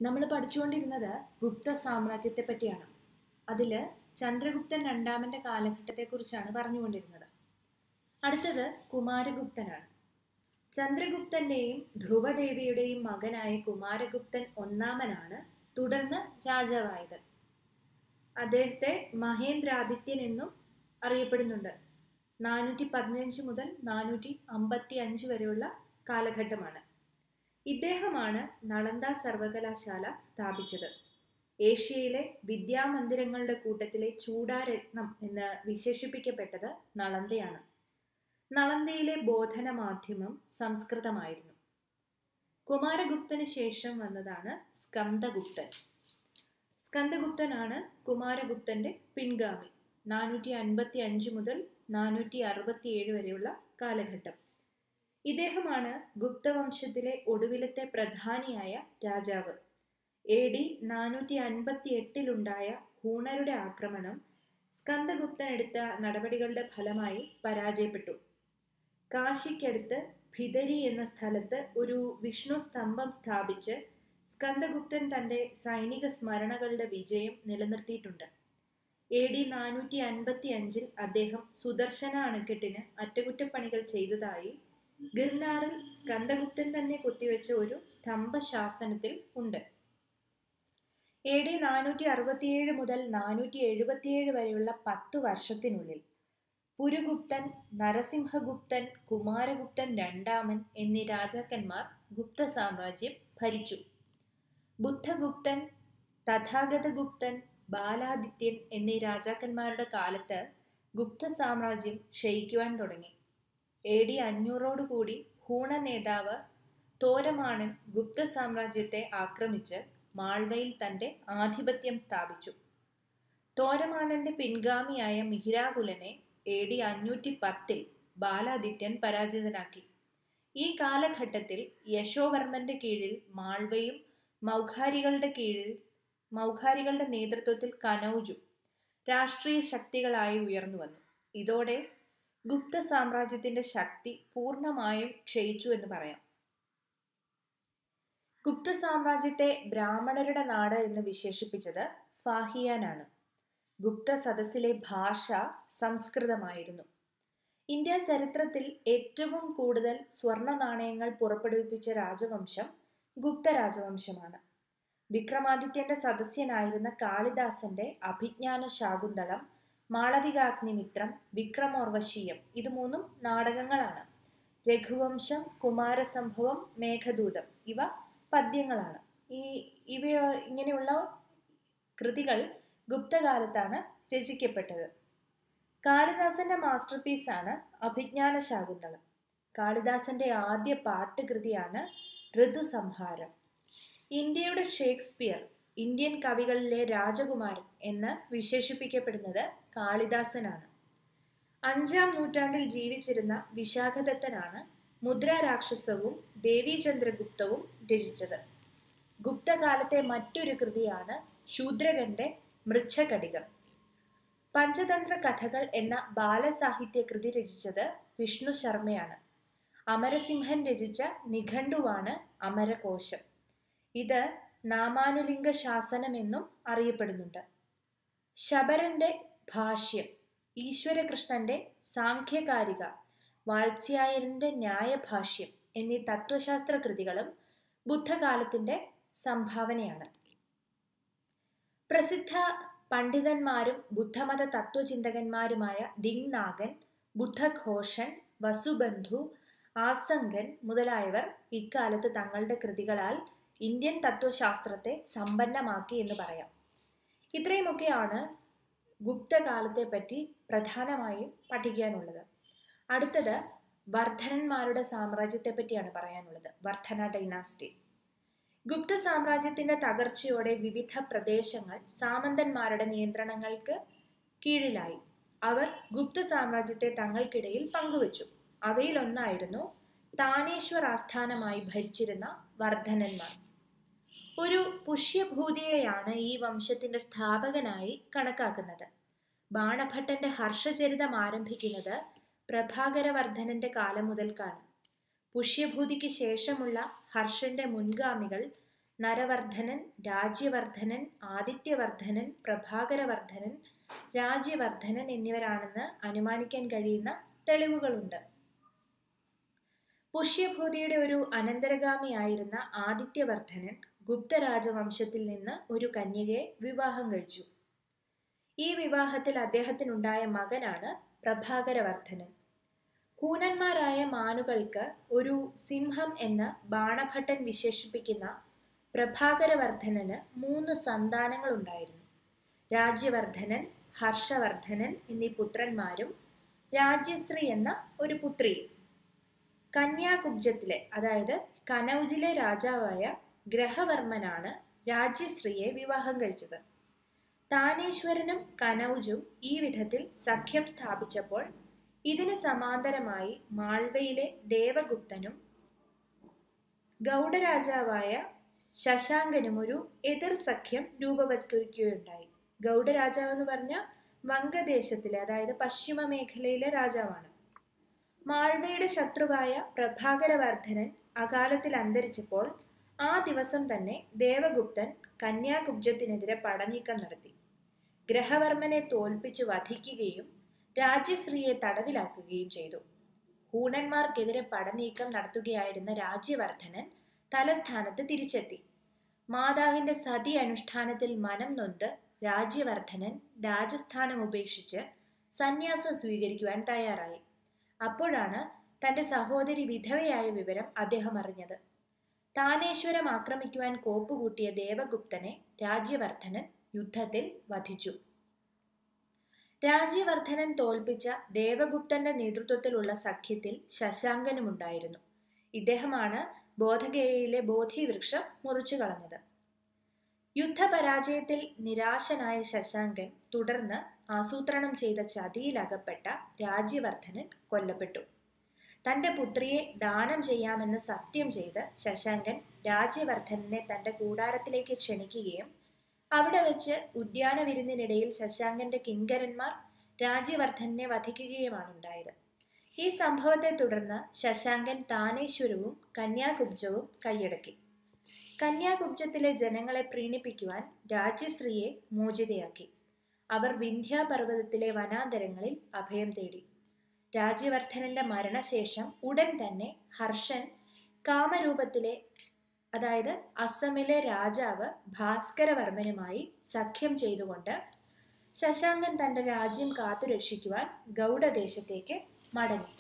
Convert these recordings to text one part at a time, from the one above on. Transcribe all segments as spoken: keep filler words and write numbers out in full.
നമ്മൾ പഠിച്ചുകൊണ്ടിരുന്നത് ഗുപ്ത സാമ്രാജ്യത്തെ പറ്റിയാണ്. അതിൽ ചന്ദ്രഗുപ്തൻ രണ്ടാമൻ്റെ കാലഘട്ടത്തെക്കുറിച്ചാണ് പറഞ്ഞുകൊണ്ടിരുന്നത്. അടുത്തത് കുമാരഗുപ്തനാണ്. ചന്ദ്രഗുപ്തൻ്റെയും ധ്രുവദേവിയുടെയും മകനായ കുമാരഗുപ്തൻ ഒന്നാമനാണ് തുടർന്ന് രാജാവായത്. അദ്ദേഹത്തെ മഹേന്ദ്രാദിത്യൻ എന്നും അറിയപ്പെടുന്നുണ്ട്. നാനൂറ്റി പതിനഞ്ച് മുതൽ നാനൂറ്റി അമ്പത്തി അഞ്ച് വരെയുള്ള കാലഘട്ടമാണ്. ഇദ്ദേഹമാണ് നളന്ദ സർവകലാശാല സ്ഥാപിച്ചത്. ഏഷ്യയിലെ വിദ്യാമന്ദിരങ്ങളുടെ കൂട്ടത്തിലെ ചൂടാരത്നം എന്ന് വിശേഷിപ്പിക്കപ്പെട്ടത് നളന്ദയാണ്. നളന്ദയിലെ ബോധന മാധ്യമം സംസ്കൃതമായിരുന്നു. കുമാരഗുപ്തന് ശേഷം വന്നതാണ് സ്കന്ദഗുപ്തൻ. സ്കന്ദഗുപ്തനാണ് കുമാരഗുപ്തന്റെ പിൻഗാമി. നാനൂറ്റി അൻപത്തി അഞ്ച് മുതൽ നാനൂറ്റി അറുപത്തി ഏഴ് വരെയുള്ള കാലഘട്ടം. ഇദ്ദേഹമാണ് ഗുപ്തവംശത്തിലെ ഒടുവിലത്തെ പ്രധാനിയായ രാജാവ്. എ ഡി നാനൂറ്റി അൻപത്തി എട്ടിലുണ്ടായ ഹൂണരുടെ ആക്രമണം സ്കന്ദഗുപ്തൻ എടുത്ത നടപടികളുടെ ഫലമായി പരാജയപ്പെട്ടു. കാശിക്കടുത്ത് ഭിതരി എന്ന സ്ഥലത്ത് ഒരു വിഷ്ണു സ്തംഭം സ്ഥാപിച്ച് സ്കന്ദഗുപ്തൻ തൻ്റെ സൈനിക സ്മരണകളുടെ വിജയം നിലനിർത്തിയിട്ടുണ്ട്. എ ഡി നാനൂറ്റി അൻപത്തി അഞ്ചിൽ അദ്ദേഹം സുദർശന അണക്കെട്ടിന് അറ്റകുറ്റപ്പണികൾ ചെയ്തതായി ഗിർനാറിൽ സ്കന്ദഗുപ്തൻ തന്നെ കൊത്തിവെച്ച ഒരു സ്തംഭശാസനത്തിൽ ഉണ്ട്. എ ഡി നാനൂറ്റി അറുപത്തിയേഴ് മുതൽ നാനൂറ്റി എഴുപത്തിയേഴ് വരെയുള്ള പത്തു വർഷത്തിനുള്ളിൽ പുരുഗുപ്തൻ, നരസിംഹഗുപ്തൻ, കുമാരഗുപ്തൻ രണ്ടാമൻ എന്നീ രാജാക്കന്മാർ ഗുപ്ത സാമ്രാജ്യം ഭരിച്ചു. ബുദ്ധഗുപ്തൻ, തഥാഗതഗുപ്തൻ, ബാലാദിത്യൻ എന്നീ രാജാക്കന്മാരുടെ കാലത്ത് ഗുപ്ത സാമ്രാജ്യം ക്ഷയിക്കുവാൻ തുടങ്ങി. എ ഡി അഞ്ഞൂറോടുകൂടി ഹൂണ നേതാവ് തോരമാണൻ ഗുപ്ത സാമ്രാജ്യത്തെ ആക്രമിച്ച് മാൾവയിൽ തൻ്റെ ആധിപത്യം സ്ഥാപിച്ചു. തോരമാണന്റെ പിൻഗാമിയായ മിഹിരാകുലനെ എ ഡി അഞ്ഞൂറ്റി പത്തിൽ ബാലാദിത്യൻ പരാജിതനാക്കി. ഈ കാലഘട്ടത്തിൽ യശോവർമ്മന്റെ കീഴിൽ മാൾവയും മൗഖാരികളുടെ കീഴിൽ മൗഖാരികളുടെ നേതൃത്വത്തിൽ കനൗജും രാഷ്ട്രീയ ശക്തികളായി ഉയർന്നു വന്നു. ഇതോടെ ഗുപ്ത സാമ്രാജ്യത്തിന്റെ ശക്തി പൂർണ്ണമായും ക്ഷയിച്ചു എന്ന് പറയാം. ഗുപ്ത സാമ്രാജ്യത്തെ ബ്രാഹ്മണരുടെ നാട് എന്ന് വിശേഷിപ്പിച്ചത് ഫാഹിയാനാണ്. ഗുപ്ത സദസ്സിലെ ഭാഷ സംസ്കൃതമായിരുന്നു. ഇന്ത്യ ചരിത്രത്തിൽ ഏറ്റവും കൂടുതൽ സ്വർണ്ണ നാണയങ്ങൾ പുറപ്പെടുവിപ്പിച്ച രാജവംശം ഗുപ്ത രാജവംശമാണ്. വിക്രമാദിത്യന്റെ സദസ്യനായിരുന്ന കാളിദാസന്റെ അഭിജ്ഞാന ശാകുന്തളം, മാളവികാഗ്നിമിത്രം, വിക്രമോർവശീയം ഇത് മൂന്നും നാടകങ്ങളാണ്. രഘുവംശം, കുമാരസംഭവം, മേഘദൂതം ഇവ പദ്യങ്ങളാണ്. ഈ ഇവ ഇങ്ങനെയുള്ള കൃതികൾ ഗുപ്തകാലത്താണ് രചിക്കപ്പെട്ടത്. കാളിദാസന്റെ മാസ്റ്റർ പീസാണ് അഭിജ്ഞാന ശാകുന്തളം. കാളിദാസന്റെ ആദ്യ പാട്ടുകൃതിയാണ് ഋതുസംഹാരം. ഇന്ത്യയുടെ ഷേക്സ്പിയർ, ഇന്ത്യൻ കവികളിലെ രാജകുമാരൻ എന്ന് വിശേഷിപ്പിക്കപ്പെടുന്നത് കാളിദാസനാണ്. അഞ്ചാം നൂറ്റാണ്ടിൽ ജീവിച്ചിരുന്ന വിശാഖദത്തനാണ് മുദ്രാരാക്ഷസവും ദേവീചന്ദ്രഗുപ്തവും രചിച്ചത്. ഗുപ്തകാലത്തെ മറ്റൊരു കൃതിയാണ് ശൂദ്രകന്റെ മൃച്ഛകടികം. പഞ്ചതന്ത്ര കഥകൾ എന്ന ബാലസാഹിത്യ കൃതി രചിച്ചത് വിഷ്ണു ശർമ്മയാണ്. അമരസിംഹൻ രചിച്ച നിഘണ്ടുവാണ് അമരകോശം. ഇത് നാമാനുലിംഗ ശാസനം എന്നും അറിയപ്പെടുന്നുണ്ട്. ശബരന്റെ ഭാഷ്യം, ഈശ്വരകൃഷ്ണന്റെ സാംഖ്യകാരിക, വാത്സ്യായനന്റെ ന്യായഭാഷ്യം എന്നീ തത്വശാസ്ത്ര കൃതികളും ബുദ്ധകാലത്തിന്റെ സംഭാവനയാണ്. പ്രസിദ്ധ പണ്ഡിതന്മാരും ബുദ്ധമത തത്വചിന്തകന്മാരുമായ ദിങ്നാഗൻ, ബുദ്ധഘോഷൻ, വസുബന്ധു, ആസംഗൻ മുതലായവർ ഇക്കാലത്ത് തങ്ങളുടെ കൃതികളാൽ ഇന്ത്യൻ തത്വശാസ്ത്രത്തെ സമ്പന്നമാക്കി എന്ന് പറയാം. ഇത്രയുമൊക്കെയാണ് ഗുപ്തകാലത്തെ പറ്റി പ്രധാനമായും പഠിക്കാനുള്ളത്. അടുത്തത് വർദ്ധനന്മാരുടെ സാമ്രാജ്യത്തെ പറ്റിയാണ് പറയാനുള്ളത്. വർദ്ധന ഡൈനാസ്റ്റി. ഗുപ്ത സാമ്രാജ്യത്തിന്റെ തകർച്ചയോടെ വിവിധ പ്രദേശങ്ങൾ സാമന്തന്മാരുടെ നിയന്ത്രണങ്ങൾക്ക് കീഴിലായി. അവർ ഗുപ്ത സാമ്രാജ്യത്തെ തങ്ങൾക്കിടയിൽ പങ്കുവച്ചു. അവയിലൊന്നായിരുന്നു താനേശ്വർ ആസ്ഥാനമായി ഭരിച്ചിരുന്ന വർദ്ധനന്മാർ. ഒരു പുഷ്യഭൂതിയെയാണ് ഈ വംശത്തിന്റെ സ്ഥാപകനായി കണക്കാക്കുന്നത്. ബാണഭട്ടന്റെ ഹർഷചരിതം ആരംഭിക്കുന്നത് പ്രഭാകരവർദ്ധനന്റെ കാലം മുതൽക്കാണ്. പുഷ്യഭൂതിക്ക് ശേഷമുള്ള ഹർഷന്റെ മുൻഗാമികൾ നരവർദ്ധനൻ, രാജ്യവർദ്ധനൻ, ആദിത്യവർദ്ധനൻ, പ്രഭാകരവർദ്ധനൻ, രാജ്യവർദ്ധനൻ എന്നിവരാണെന്ന് അനുമാനിക്കാൻ കഴിയുന്ന തെളിവുകളുണ്ട്. പുഷ്യഭൂതിയുടെ ഒരു അനന്തരഗാമിയായിരുന്ന ആദിത്യവർദ്ധനൻ ഗുപ്ത രാജവംശത്തിൽ നിന്ന് ഒരു കന്യകയെ വിവാഹം കഴിച്ചു. ഈ വിവാഹത്തിൽ അദ്ദേഹത്തിനുണ്ടായ മകനാണ് പ്രഭാകരവർദ്ധനൻ. ഹൂനന്മാരായ മാനുകൾക്ക് ഒരു സിംഹം എന്ന ബാണഭട്ടൻ വിശേഷിപ്പിക്കുന്ന പ്രഭാകരവർദ്ധനന് മൂന്ന് സന്താനങ്ങളുണ്ടായിരുന്നു. രാജ്യവർദ്ധനൻ, ഹർഷവർദ്ധനൻ എന്നീ പുത്രന്മാരും രാജ്യശ്രീ എന്ന ഒരു പുത്രിയും. കന്യാകുബ്ജത്തിലെ അതായത് കനൗജിലെ രാജാവായ ഗ്രഹവർമ്മനാണ് രാജ്യശ്രീയെ വിവാഹം കഴിച്ചത്. താനേശ്വരനും കനൗജും ഈ വിധത്തിൽ സഖ്യം സ്ഥാപിച്ചപ്പോൾ ഇതിന് സമാന്തരമായി മാൾവയിലെ ദേവഗുപ്തനും ഗൗഡരാജാവായ ശശാങ്കനും ഒരു എതിർ സഖ്യം രൂപവത്കരിക്കുകയുണ്ടായി. ഗൗഡരാജാവ് എന്ന് പറഞ്ഞാൽ വംഗദേശത്തിലെ അതായത് പശ്ചിമ മേഖലയിലെ രാജാവാണ്. മാൾവയുടെ ശത്രുവായ പ്രഭാകരവർദ്ധനൻ അകാലത്തിൽ അന്തരിച്ചപ്പോൾ ആ ദിവസം തന്നെ ദേവഗുപ്തൻ കന്യാകുബ്ജത്തിനെതിരെ പടനീക്കം നടത്തി. ഗ്രഹവർമ്മനെ തോൽപ്പിച്ചു വധിക്കുകയും രാജ്യശ്രീയെ തടവിലാക്കുകയും ചെയ്തു. ഹൂണന്മാർക്കെതിരെ പടനീക്കം നടത്തുകയായിരുന്ന രാജ്യവർദ്ധനൻ തലസ്ഥാനത്ത് തിരിച്ചെത്തി. മാതാവിന്റെ സതി അനുഷ്ഠാനത്തിൽ മനം നൊന്ത് രാജ്യവർദ്ധനൻ രാജസ്ഥാനം ഉപേക്ഷിച്ച് സന്യാസം സ്വീകരിക്കുവാൻ തയ്യാറായി. അപ്പോഴാണ് തന്റെ സഹോദരി വിധവയായ വിവരം അദ്ദേഹം അറിഞ്ഞത്. താനേശ്വരം ആക്രമിക്കുവാൻ കോപ്പുകൂട്ടിയ ദേവഗുപ്തനെ രാജ്യവർദ്ധനൻ യുദ്ധത്തിൽ വധിച്ചു. രാജ്യവർദ്ധനൻ തോൽപ്പിച്ച ദേവഗുപ്തന്റെ നേതൃത്വത്തിലുള്ള സഖ്യത്തിൽ ശശാങ്കനുമുണ്ടായിരുന്നു. ഇദ്ദേഹമാണ് ബോധഗയയിലെ ബോധിവൃക്ഷം മുറിച്ചു കളഞ്ഞത്. യുദ്ധപരാജയത്തിൽ നിരാശനായ ശശാങ്കൻ തുടർന്ന് ആസൂത്രണം ചെയ്ത ചതിയിലകപ്പെട്ട രാജ്യവർദ്ധനൻ കൊല്ലപ്പെട്ടു. തന്റെ പുത്രിയെ ദാനം ചെയ്യാമെന്ന് സത്യം ചെയ്ത് ശശാങ്കൻ രാജ്യവർദ്ധനെ തന്റെ കൂടാരത്തിലേക്ക് ക്ഷണിക്കുകയും അവിടെ വെച്ച് ഉദ്യാന വിരുന്നിനിടയിൽ ശശാങ്കന്റെ കിങ്കരന്മാർ രാജ്യവർദ്ധനെ വധിക്കുകയുമാണ് ഉണ്ടായത്. ഈ സംഭവത്തെ തുടർന്ന് ശശാങ്കൻ താനേശ്വരവും കന്യാകുബ്ജവും കൈയടക്കി. കന്യാകുബ്ജത്തിലെ ജനങ്ങളെ പ്രീണിപ്പിക്കുവാൻ രാജ്യശ്രീയെ മോചിതയാക്കി. അവർ വിന്ധ്യാപർവ്വതത്തിലെ വനാന്തരങ്ങളിൽ അഭയം തേടി. രാജ്യവർദ്ധനന്റെ മരണശേഷം ഉടൻ തന്നെ ഹർഷൻ കാമരൂപത്തിലെ അതായത് അസമിലെ രാജാവ് ഭാസ്കരവർമ്മനുമായി സഖ്യം ചെയ്തുകൊണ്ട് ശശാങ്കൻ തന്റെ രാജ്യം കാത്തുരക്ഷിക്കുവാൻ ഗൗഡദേശത്തേക്ക് മടങ്ങി.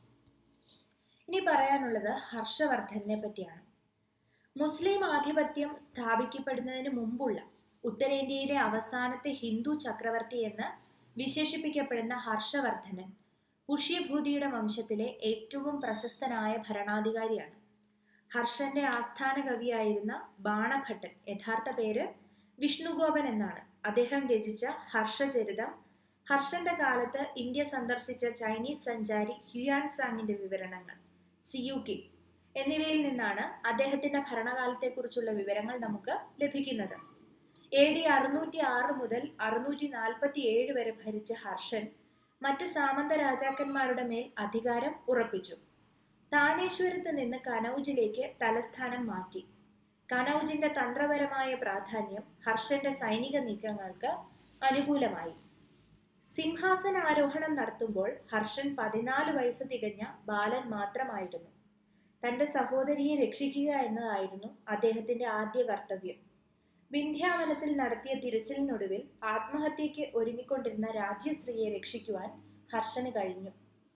ഇനി പറയാനുള്ളത് ഹർഷവർദ്ധനെ പറ്റിയാണ്. മുസ്ലിം ആധിപത്യം സ്ഥാപിക്കപ്പെടുന്നതിന് മുമ്പുള്ള ഉത്തരേന്ത്യയിലെ അവസാനത്തെ ഹിന്ദു ചക്രവർത്തി എന്ന് വിശേഷിപ്പിക്കപ്പെടുന്ന ഹർഷവർദ്ധനൻ പുഷ്യഭൂതിയുടെ വംശത്തിലെ ഏറ്റവും പ്രശസ്തനായ ഭരണാധികാരിയാണ്. ഹർഷന്റെ ആസ്ഥാന കവിയായിരുന്ന ബാണഭട്ടൻ, യഥാർത്ഥ പേര് വിഷ്ണുഗോപൻ എന്നാണ്, അദ്ദേഹം രചിച്ച ഹർഷചരിതം, ഹർഷന്റെ കാലത്ത് ഇന്ത്യ സന്ദർശിച്ച ചൈനീസ് സഞ്ചാരി ഹ്യുയാൻ സാങ്ങിന്റെ വിവരണങ്ങൾ, സിയൂക്കി എന്നിവയിൽ നിന്നാണ് അദ്ദേഹത്തിന്റെ ഭരണകാലത്തെക്കുറിച്ചുള്ള വിവരങ്ങൾ നമുക്ക് ലഭിക്കുന്നത്. എ ഡി അറുന്നൂറ്റി ആറ് മുതൽ അറുന്നൂറ്റി നാൽപ്പത്തി ഏഴ് വരെ ഭരിച്ച ഹർഷൻ മറ്റ് സാമന്ത രാജാക്കന്മാരുടെ മേൽ അധികാരം ഉറപ്പിച്ചു. താനേശ്വരത്ത് നിന്ന് കനൗജിലേക്ക് തലസ്ഥാനം മാറ്റി. കനൗജിന്റെ തന്ത്രപരമായ പ്രാധാന്യം ഹർഷന്റെ സൈനിക നീക്കങ്ങൾക്ക് അനുകൂലമായി. സിംഹാസന ആരോഹണം നടത്തുമ്പോൾ ഹർഷൻ പതിനാല് വയസ്സ് തികഞ്ഞ ബാലൻ മാത്രമായിരുന്നു. തന്റെ സഹോദരിയെ രക്ഷിക്കുക എന്നതായിരുന്നു അദ്ദേഹത്തിന്റെ ആദ്യ കർത്തവ്യം. വിന്ധ്യാവനത്തിൽ നടത്തിയ തിരച്ചിലിനൊടുവിൽ ആത്മഹത്യയ്ക്ക് ഒരുങ്ങിക്കൊണ്ടിരുന്ന രാജ്യശ്രീയെ രക്ഷിക്കുവാൻ ഹർഷന് കഴിഞ്ഞു.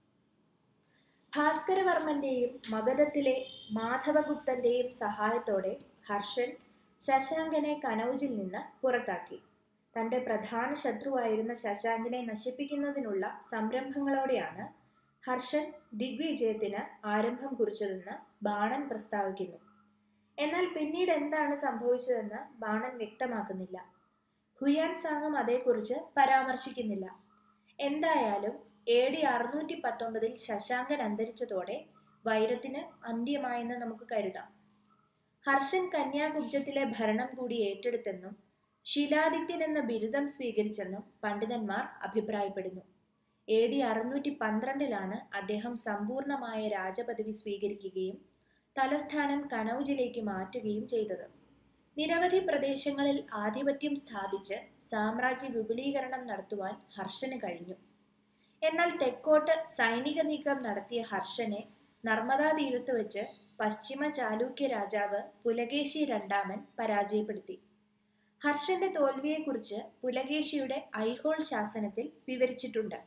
ഭാസ്കരവർമ്മന്റെയും മഗധത്തിലെ മാധവഗുപ്തന്റെയും സഹായത്തോടെ ഹർഷൻ ശശാങ്കനെ കനൗജിൽ നിന്ന് പുറത്താക്കി. തന്റെ പ്രധാന ശത്രുവായിരുന്ന ശശാങ്കനെ നശിപ്പിക്കുന്നതിനുള്ള സംരംഭങ്ങളോടെയാണ് ഹർഷൻ ദിഗ്വിജയത്തിന് ആരംഭം കുറിച്ചതെന്ന് ബാണൻ പ്രസ്താവിക്കുന്നു. എന്നാൽ പിന്നീട് എന്താണ് സംഭവിച്ചതെന്ന് ബാണൻ വ്യക്തമാക്കുന്നില്ല. ഹുയാൻ സാങ്ങും അതേക്കുറിച്ച് പരാമർശിക്കുന്നില്ല. എന്തായാലും എ ഡി അറുന്നൂറ്റി പത്തൊമ്പതിൽ ശശാങ്കൻ അന്തരിച്ചതോടെ വൈരത്തിന് അന്ത്യമായെന്ന് നമുക്ക് കരുതാം. ഹർഷൻ കന്യാകുബ്ജത്തിലെ ഭരണം കൂടി ഏറ്റെടുത്തെന്നും ശിലാദിത്യൻ എന്ന ബിരുദം സ്വീകരിച്ചെന്നും പണ്ഡിതന്മാർ അഭിപ്രായപ്പെടുന്നു. എ ഡി അറുന്നൂറ്റി പന്ത്രണ്ടിലാണ് അദ്ദേഹം സമ്പൂർണമായ രാജപദവി സ്വീകരിക്കുകയും തലസ്ഥാനം കനൗജിലേക്ക് മാറ്റുകയും ചെയ്തത്. നിരവധി പ്രദേശങ്ങളിൽ ആധിപത്യം സ്ഥാപിച്ച് സാമ്രാജ്യ വിപുലീകരണം നടത്തുവാൻ ഹർഷന് കഴിഞ്ഞു. എന്നാൽ തെക്കോട്ട് സൈനിക നീക്കം നടത്തിയ ഹർഷനെ നർമ്മദാ തീരത്ത് വെച്ച് പശ്ചിമ ചാലൂക്യ രാജാവ് പുലകേശി രണ്ടാമൻ പരാജയപ്പെടുത്തി. ഹർഷന്റെ തോൽവിയെക്കുറിച്ച് പുലകേശിയുടെ ഐഹോൾ ശാസനത്തിൽ വിവരിച്ചിട്ടുണ്ട്.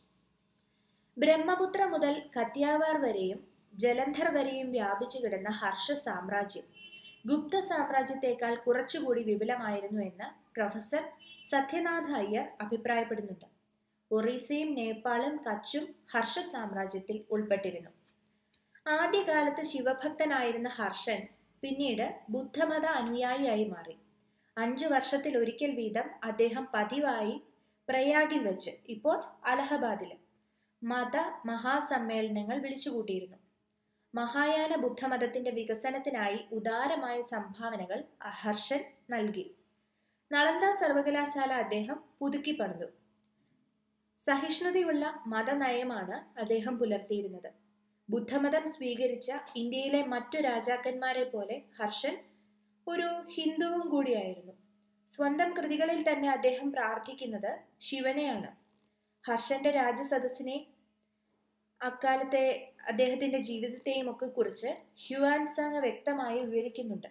ബ്രഹ്മപുത്ര മുതൽ കത്തിയാവാർ വരെയും ജലന്ധർ വരെയും വ്യാപിച്ചു കിടന്ന ഹർഷ സാമ്രാജ്യം ഗുപ്ത സാമ്രാജ്യത്തെക്കാൾ കുറച്ചുകൂടി വിപുലമായിരുന്നു എന്ന് പ്രൊഫസർ സത്യനാഥ് അയ്യർ അഭിപ്രായപ്പെടുന്നുണ്ട്. ഒറീസയും നേപ്പാളും കച്ചും ഹർഷ സാമ്രാജ്യത്തിൽ ഉൾപ്പെട്ടിരുന്നു. ആദ്യകാലത്ത് ശിവഭക്തനായിരുന്ന ഹർഷൻ പിന്നീട് ബുദ്ധമത അനുയായിയായി മാറി. അഞ്ചു വർഷത്തിൽ ഒരിക്കൽ വീതം അദ്ദേഹം പതിവായി പ്രയാഗിൽ വെച്ച്, ഇപ്പോൾ അലഹബാദിൽ, മത മഹാസമ്മേളനങ്ങൾ വിളിച്ചുകൂട്ടിയിരുന്നു. മഹായാന ബുദ്ധമതത്തിന്റെ വികസനത്തിനായി ഉദാരമായ സംഭാവനകൾ ഹർഷൻ നൽകി. നളന്ദ സർവകലാശാല അദ്ദേഹം പുതുക്കി പണിതു. സഹിഷ്ണുതയുള്ള മതനയമാണ് അദ്ദേഹം പുലർത്തിയിരുന്നത്. ബുദ്ധമതം സ്വീകരിച്ച ഇന്ത്യയിലെ മറ്റു രാജാക്കന്മാരെ പോലെ ഹർഷൻ ഒരു ഹിന്ദുവും കൂടിയായിരുന്നു. സ്വന്തം കൃതികളിൽ തന്നെ അദ്ദേഹം പ്രാർത്ഥിക്കുന്നത് ശിവനെയാണ്. ഹർഷന്റെ രാജസദസ്സിനെ, അക്കാലത്തെ അദ്ദേഹത്തിന്റെ ജീവിതത്തെയും ഒക്കെ കുറിച്ച് ഹ്യുവാൻസാങ് വ്യക്തമായി വിവരിക്കുന്നുണ്ട്.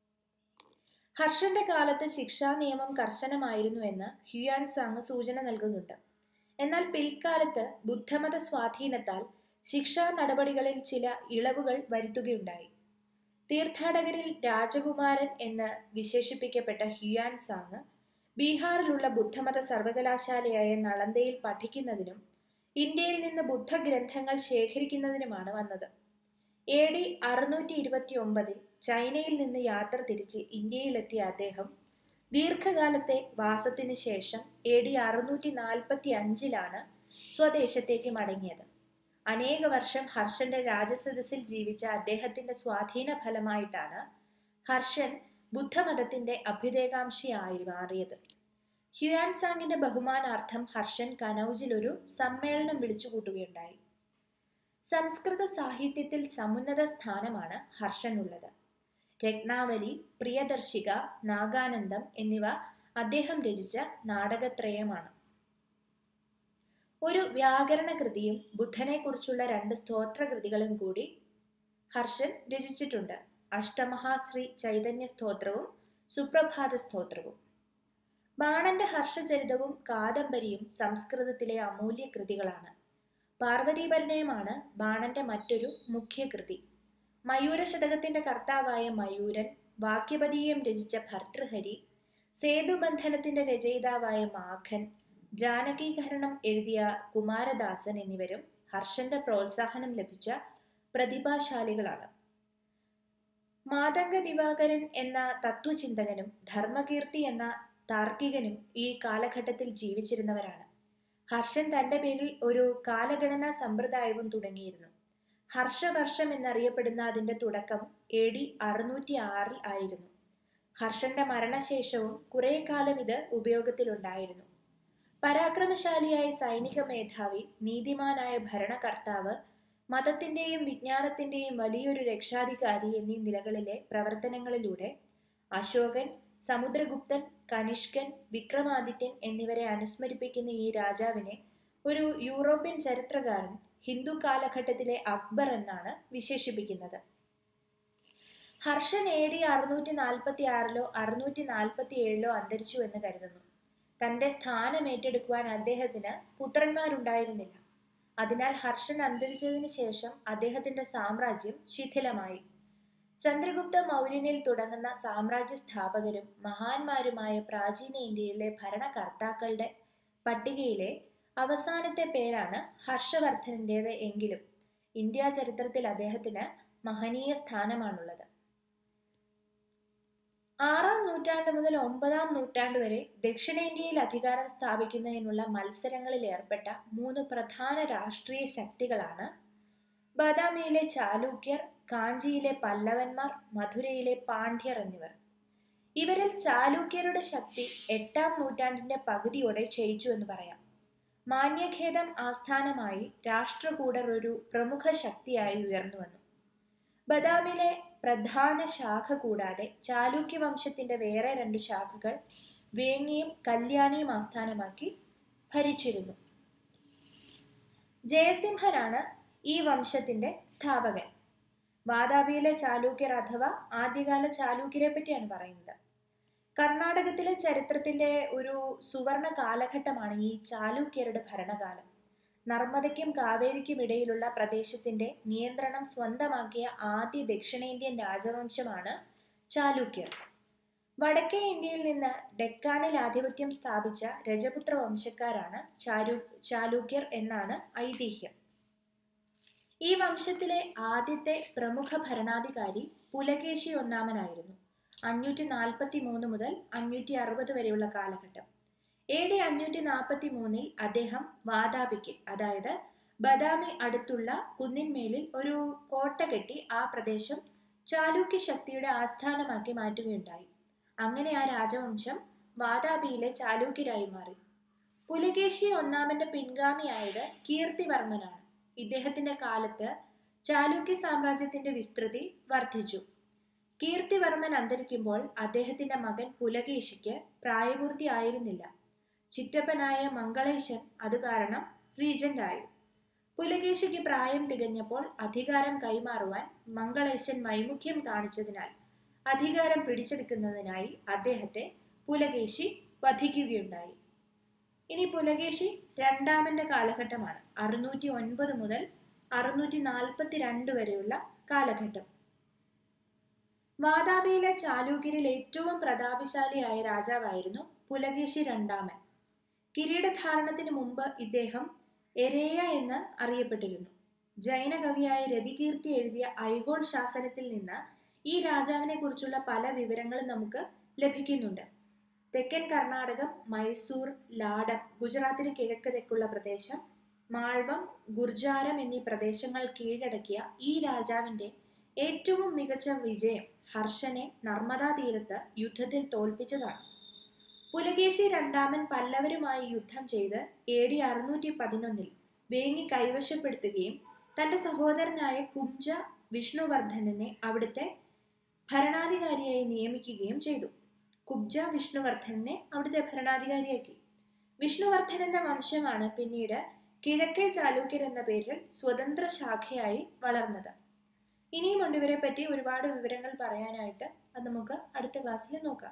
ഹർഷന്റെ കാലത്ത് ശിക്ഷാ നിയമം കർശനമായിരുന്നു എന്ന് ഹ്യുവാൻസാങ് സൂചന നൽകുന്നുണ്ട്. എന്നാൽ പിൽക്കാലത്ത് ബുദ്ധമത സ്വാധീനത്താൽ ശിക്ഷാ നടപടികളിൽ ചില ഇളവുകൾ വരുത്തുകയുണ്ടായി. തീർത്ഥാടകരിൽ രാജകുമാരൻ എന്ന് വിശേഷിപ്പിക്കപ്പെട്ട ഹ്യുവാൻസാങ് ബീഹാറിലുള്ള ബുദ്ധമത സർവകലാശാലയായ നളന്ദയിൽ പഠിക്കുന്നതിനും ഇന്ത്യയിൽ നിന്ന് ബുദ്ധഗ്രന്ഥങ്ങൾ ശേഖരിക്കുന്നതിനുമാണ് വന്നത്. എ ഡി അറുന്നൂറ്റി ഇരുപത്തി ഒമ്പതിൽ ചൈനയിൽ നിന്ന് യാത്ര തിരിച്ച് ഇന്ത്യയിലെത്തിയ അദ്ദേഹം ദീർഘകാലത്തെ വാസത്തിന് ശേഷം എ ഡി അറുന്നൂറ്റി നാൽപ്പത്തി അഞ്ചിലാണ് സ്വദേശത്തേക്ക് മടങ്ങിയത്. അനേക വർഷം ഹർഷന്റെ രാജസദസ്സിൽ ജീവിച്ച അദ്ദേഹത്തിന്റെ സ്വാധീന ഫലമായിട്ടാണ് ഹർഷൻ ബുദ്ധമതത്തിന്റെ അഭ്യുദയകാംക്ഷിയായി മാറിയത്. ഹ്യുവാൻസാങ്ങിന്റെ ബഹുമാനാർത്ഥം ഹർഷൻ കനൌജിൽ ഒരു സമ്മേളനം വിളിച്ചുകൂട്ടുകയുണ്ടായി. സംസ്കൃത സാഹിത്യത്തിൽ സമുന്നത സ്ഥാനമാണ് ഹർഷനുള്ളത്. രത്നാവലി, പ്രിയദർശിക, നാഗാനന്ദം എന്നിവ അദ്ദേഹം രചിച്ച നാടകത്രയമാണ്. ഒരു വ്യാകരണ കൃതിയും ബുദ്ധനെക്കുറിച്ചുള്ള രണ്ട് സ്തോത്രകൃതികളും കൂടി ഹർഷൻ രചിച്ചിട്ടുണ്ട്. അഷ്ടമഹാശ്രീ ചൈതന്യ സ്തോത്രവും സുപ്രഭാത സ്തോത്രവും. ബാണന്റെ ഹർഷചരിതവും കാദംബരിയും സംസ്കൃതത്തിലെ അമൂല്യ കൃതികളാണ്. പാർവതീപരിണയമാണ് ബാണന്റെ മറ്റൊരു മുഖ്യ കൃതി. മയൂരശതകത്തിന്റെ കർത്താവായ മയൂരൻ, വാക്യപതീയം രചിച്ച ഭർതൃഹരി, സേതുബന്ധനത്തിന്റെ രചയിതാവായ മാഖൻ, ജാനകീകരണം എഴുതിയ കുമാരദാസൻ എന്നിവരും ഹർഷന്റെ പ്രോത്സാഹനം ലഭിച്ച പ്രതിഭാശാലികളാണ്. മാതംഗ ദിവാകരൻ എന്ന തത്വചിന്തകനും ധർമ്മകീർത്തി എന്ന താർക്കികനും ഈ കാലഘട്ടത്തിൽ ജീവിച്ചിരുന്നവരാണ്. ഹർഷൻ തന്റെ പേരിൽ ഒരു കാലഗണനാ സമ്പ്രദായവും തുടങ്ങിയിരുന്നു. ഹർഷവർഷം എന്നറിയപ്പെടുന്ന അതിന്റെ തുടക്കം എ ഡി അറുന്നൂറ്റി ആറിൽ ആയിരുന്നു. ഹർഷന്റെ മരണശേഷവും കുറെ കാലം ഇത് ഉപയോഗത്തിലുണ്ടായിരുന്നു. പരാക്രമശാലിയായ സൈനിക മേധാവി, നീതിമാനായ ഭരണകർത്താവ്, മതത്തിന്റെയും വിജ്ഞാനത്തിന്റെയും വലിയൊരു രക്ഷാധികാരി എന്നീ നിലകളിലെ പ്രവർത്തനങ്ങളിലൂടെ അശോകൻ, സമുദ്രഗുപ്തൻ, കനിഷ്കൻ, വിക്രമാദിത്യൻ എന്നിവരെ അനുസ്മരിപ്പിക്കുന്ന ഈ രാജാവിനെ ഒരു യൂറോപ്യൻ ചരിത്രകാരൻ ഹിന്ദു കാലഘട്ടത്തിലെ അക്ബർ എന്നാണ് വിശേഷിപ്പിക്കുന്നത്. ഹർഷൻ എ ഡി അറുന്നൂറ്റി നാൽപ്പത്തി ആറിലോ അറുന്നൂറ്റി നാൽപ്പത്തി ഏഴിലോ അന്തരിച്ചു എന്ന് കരുതുന്നു. തന്റെ സ്ഥാനം ഏറ്റെടുക്കുവാൻ അദ്ദേഹത്തിന് പുത്രന്മാരുണ്ടായിരുന്നില്ല. അതിനാൽ ഹർഷൻ അന്തരിച്ചതിന് ശേഷം അദ്ദേഹത്തിന്റെ സാമ്രാജ്യം ശിഥിലമായി. ചന്ദ്രഗുപ്ത മൗര്യനിൽ തുടങ്ങുന്ന സാമ്രാജ്യ സ്ഥാപകരും മഹാന്മാരുമായ പ്രാചീന ഇന്ത്യയിലെ ഭരണകർത്താക്കളുടെ പട്ടികയിലെ അവസാനത്തെ പേരാണ് ഹർഷവർദ്ധനന്റേത് എങ്കിലും ഇന്ത്യ ചരിത്രത്തിൽ അദ്ദേഹത്തിന് മഹനീയ സ്ഥാനമാണുള്ളത്. ആറാം നൂറ്റാണ്ട് മുതൽ ഒമ്പതാം നൂറ്റാണ്ട് വരെ ദക്ഷിണേന്ത്യയിൽ അധികാരം സ്ഥാപിക്കുന്നതിനുള്ള മത്സരങ്ങളിൽ ഏർപ്പെട്ട മൂന്ന് പ്രധാന രാഷ്ട്രീയ ശക്തികളാണ് ബാദാമിയിലെ ചാലൂക്യർ, കാഞ്ചിയിലെ പല്ലവന്മാർ, മധുരയിലെ പാണ്ഡ്യർ എന്നിവർ. ഇവരിൽ ചാലൂക്യരുടെ ശക്തി എട്ടാം നൂറ്റാണ്ടിന്റെ പകുതിയോടെ ക്ഷയിച്ചു എന്ന് പറയാം. മാന്യഖേദം ആസ്ഥാനമായി രാഷ്ട്രകൂടർ ഒരു പ്രമുഖ ശക്തിയായി ഉയർന്നു വന്നു. ബദാമിലെ പ്രധാന ശാഖ കൂടാതെ ചാലൂക്യ വംശത്തിന്റെ വേറെ രണ്ട് ശാഖകൾ വേങ്ങിയും കല്യാണിയും ആസ്ഥാനമാക്കി ഭരിച്ചിരുന്നു. ജയസിംഹനാണ് ഈ വംശത്തിന്റെ സ്ഥാപകൻ. വാതാപിയിലെ ചാലൂക്യർ അഥവാ ആദ്യകാല ചാലൂക്യരെ പറ്റിയാണ് പറയുന്നത്. കർണാടകത്തിലെ ചരിത്രത്തിന്റെ ഒരു സുവർണ കാലഘട്ടമാണ് ഈ ചാലൂക്യരുടെ ഭരണകാലം. നർമ്മദയ്ക്കും കാവേരിക്കും ഇടയിലുള്ള പ്രദേശത്തിന്റെ നിയന്ത്രണം സ്വന്തമാക്കിയ ആദ്യ ദക്ഷിണേന്ത്യൻ രാജവംശമാണ് ചാലൂക്യർ. വടക്കേ ഇന്ത്യയിൽ നിന്ന് ഡെക്കാനിൽ ആധിപത്യം സ്ഥാപിച്ച രജപുത്ര വംശക്കാരാണ് ചാലൂ ചാലൂക്യർ എന്നാണ് ഐതിഹ്യം. ഈ വംശത്തിലെ ആദ്യത്തെ പ്രമുഖ ഭരണാധികാരി പുലകേശി ഒന്നാമനായിരുന്നു. അഞ്ഞൂറ്റി നാൽപ്പത്തി മൂന്ന് മുതൽ അഞ്ഞൂറ്റി അറുപത് വരെയുള്ള കാലഘട്ടം. എ ഡി അഞ്ഞൂറ്റി നാൽപ്പത്തി മൂന്നിൽ അദ്ദേഹം വാതാപിക്ക്, അതായത് ബദാമി അടുത്തുള്ള കുന്നിന്മേലിൽ ഒരു കോട്ട കെട്ടി ആ പ്രദേശം ചാലൂക്യ ശക്തിയുടെ ആസ്ഥാനമാക്കി മാറ്റുകയുണ്ടായി. അങ്ങനെ ആ രാജവംശം വാതാപിയിലെ ചാലൂക്യരായി മാറി. പുലകേശി ഒന്നാമന്റെ പിൻഗാമിയായത് കീർത്തിവർമ്മനാണ്. ഇദ്ദേഹത്തിന്റെ കാലത്ത് ചാലൂക്യ സാമ്രാജ്യത്തിന്റെ വിസ്തൃതി വർദ്ധിച്ചു. കീർത്തിവർമ്മൻ അന്തരിക്കുമ്പോൾ അദ്ദേഹത്തിന്റെ മകൻ പുലകേശിക്ക് പ്രായപൂർത്തിയായിരുന്നില്ല. ചിറ്റപ്പനായ മംഗളേശൻ അത് കാരണം റീജന്റ് ആയി. പുലകേശിക്ക് പ്രായം തികഞ്ഞപ്പോൾ അധികാരം കൈമാറുവാൻ മംഗളേശൻ വൈമുഖ്യം കാണിച്ചതിനാൽ അധികാരം പിടിച്ചെടുക്കുന്നതിനായി അദ്ദേഹത്തെ പുലകേശി വധിക്കുകയുണ്ടായി. ഇനി പുലകേശി രണ്ടാമന്റെ കാലഘട്ടമാണ്. അറുന്നൂറ്റി ഒൻപത് മുതൽ അറുന്നൂറ്റി നാൽപ്പത്തി രണ്ട് വരെയുള്ള കാലഘട്ടം. വാതാപിയിലെ ചാലൂക്യരിൽ ഏറ്റവും പ്രതാപശാലിയായ രാജാവായിരുന്നു പുലകേശി രണ്ടാമൻ. കിരീടധാരണത്തിന് മുമ്പ് ഇദ്ദേഹം എരേയ എന്ന് അറിയപ്പെട്ടിരുന്നു. ജൈന കവിയായ രവികീർത്തി എഴുതിയ ഐഹോൾ ശാസനത്തിൽ നിന്ന് ഈ രാജാവിനെ കുറിച്ചുള്ള പല വിവരങ്ങളും നമുക്ക് ലഭിക്കുന്നുണ്ട്. തെക്കൻ കർണാടകം, മൈസൂർ, ലാഡം, ഗുജറാത്തിന് കിഴക്ക് തെക്കുള്ള പ്രദേശം, മാൾവം, ഗുർജാരം എന്നീ പ്രദേശങ്ങൾ കീഴടക്കിയ ഈ രാജാവിന്റെ ഏറ്റവും മികച്ച വിജയം ഹർഷനെ നർമ്മദാ തീരത്ത് യുദ്ധത്തിൽ തോൽപ്പിച്ചതാണ്. പുലകേശി രണ്ടാമൻ പല്ലവരുമായി യുദ്ധം ചെയ്ത് എ ഡി അറുന്നൂറ്റി പതിനൊന്നിൽ വേങ്ങി കൈവശപ്പെടുത്തുകയും തന്റെ സഹോദരനായ കുബ്ജ വിഷ്ണുവർദ്ധനനെ അവിടുത്തെ ഭരണാധികാരിയായി നിയമിക്കുകയും ചെയ്തു. കുബ്ജ വിഷ്ണുവർദ്ധനെ അവിടുത്തെ ഭരണാധികാരിയാക്കി. വിഷ്ണുവർദ്ധനന്റെ വംശമാണ് പിന്നീട് കിഴക്കേ ചാലൂക്യർ എന്ന പേരിൽ സ്വതന്ത്ര ശാഖയായി വളർന്നത്. ഇനിയുമുണ്ട് ഇവരെ പറ്റി ഒരുപാട് വിവരങ്ങൾ പറയാനായിട്ട്. അത് നമുക്ക് അടുത്ത ക്ലാസ്സിൽ നോക്കാം.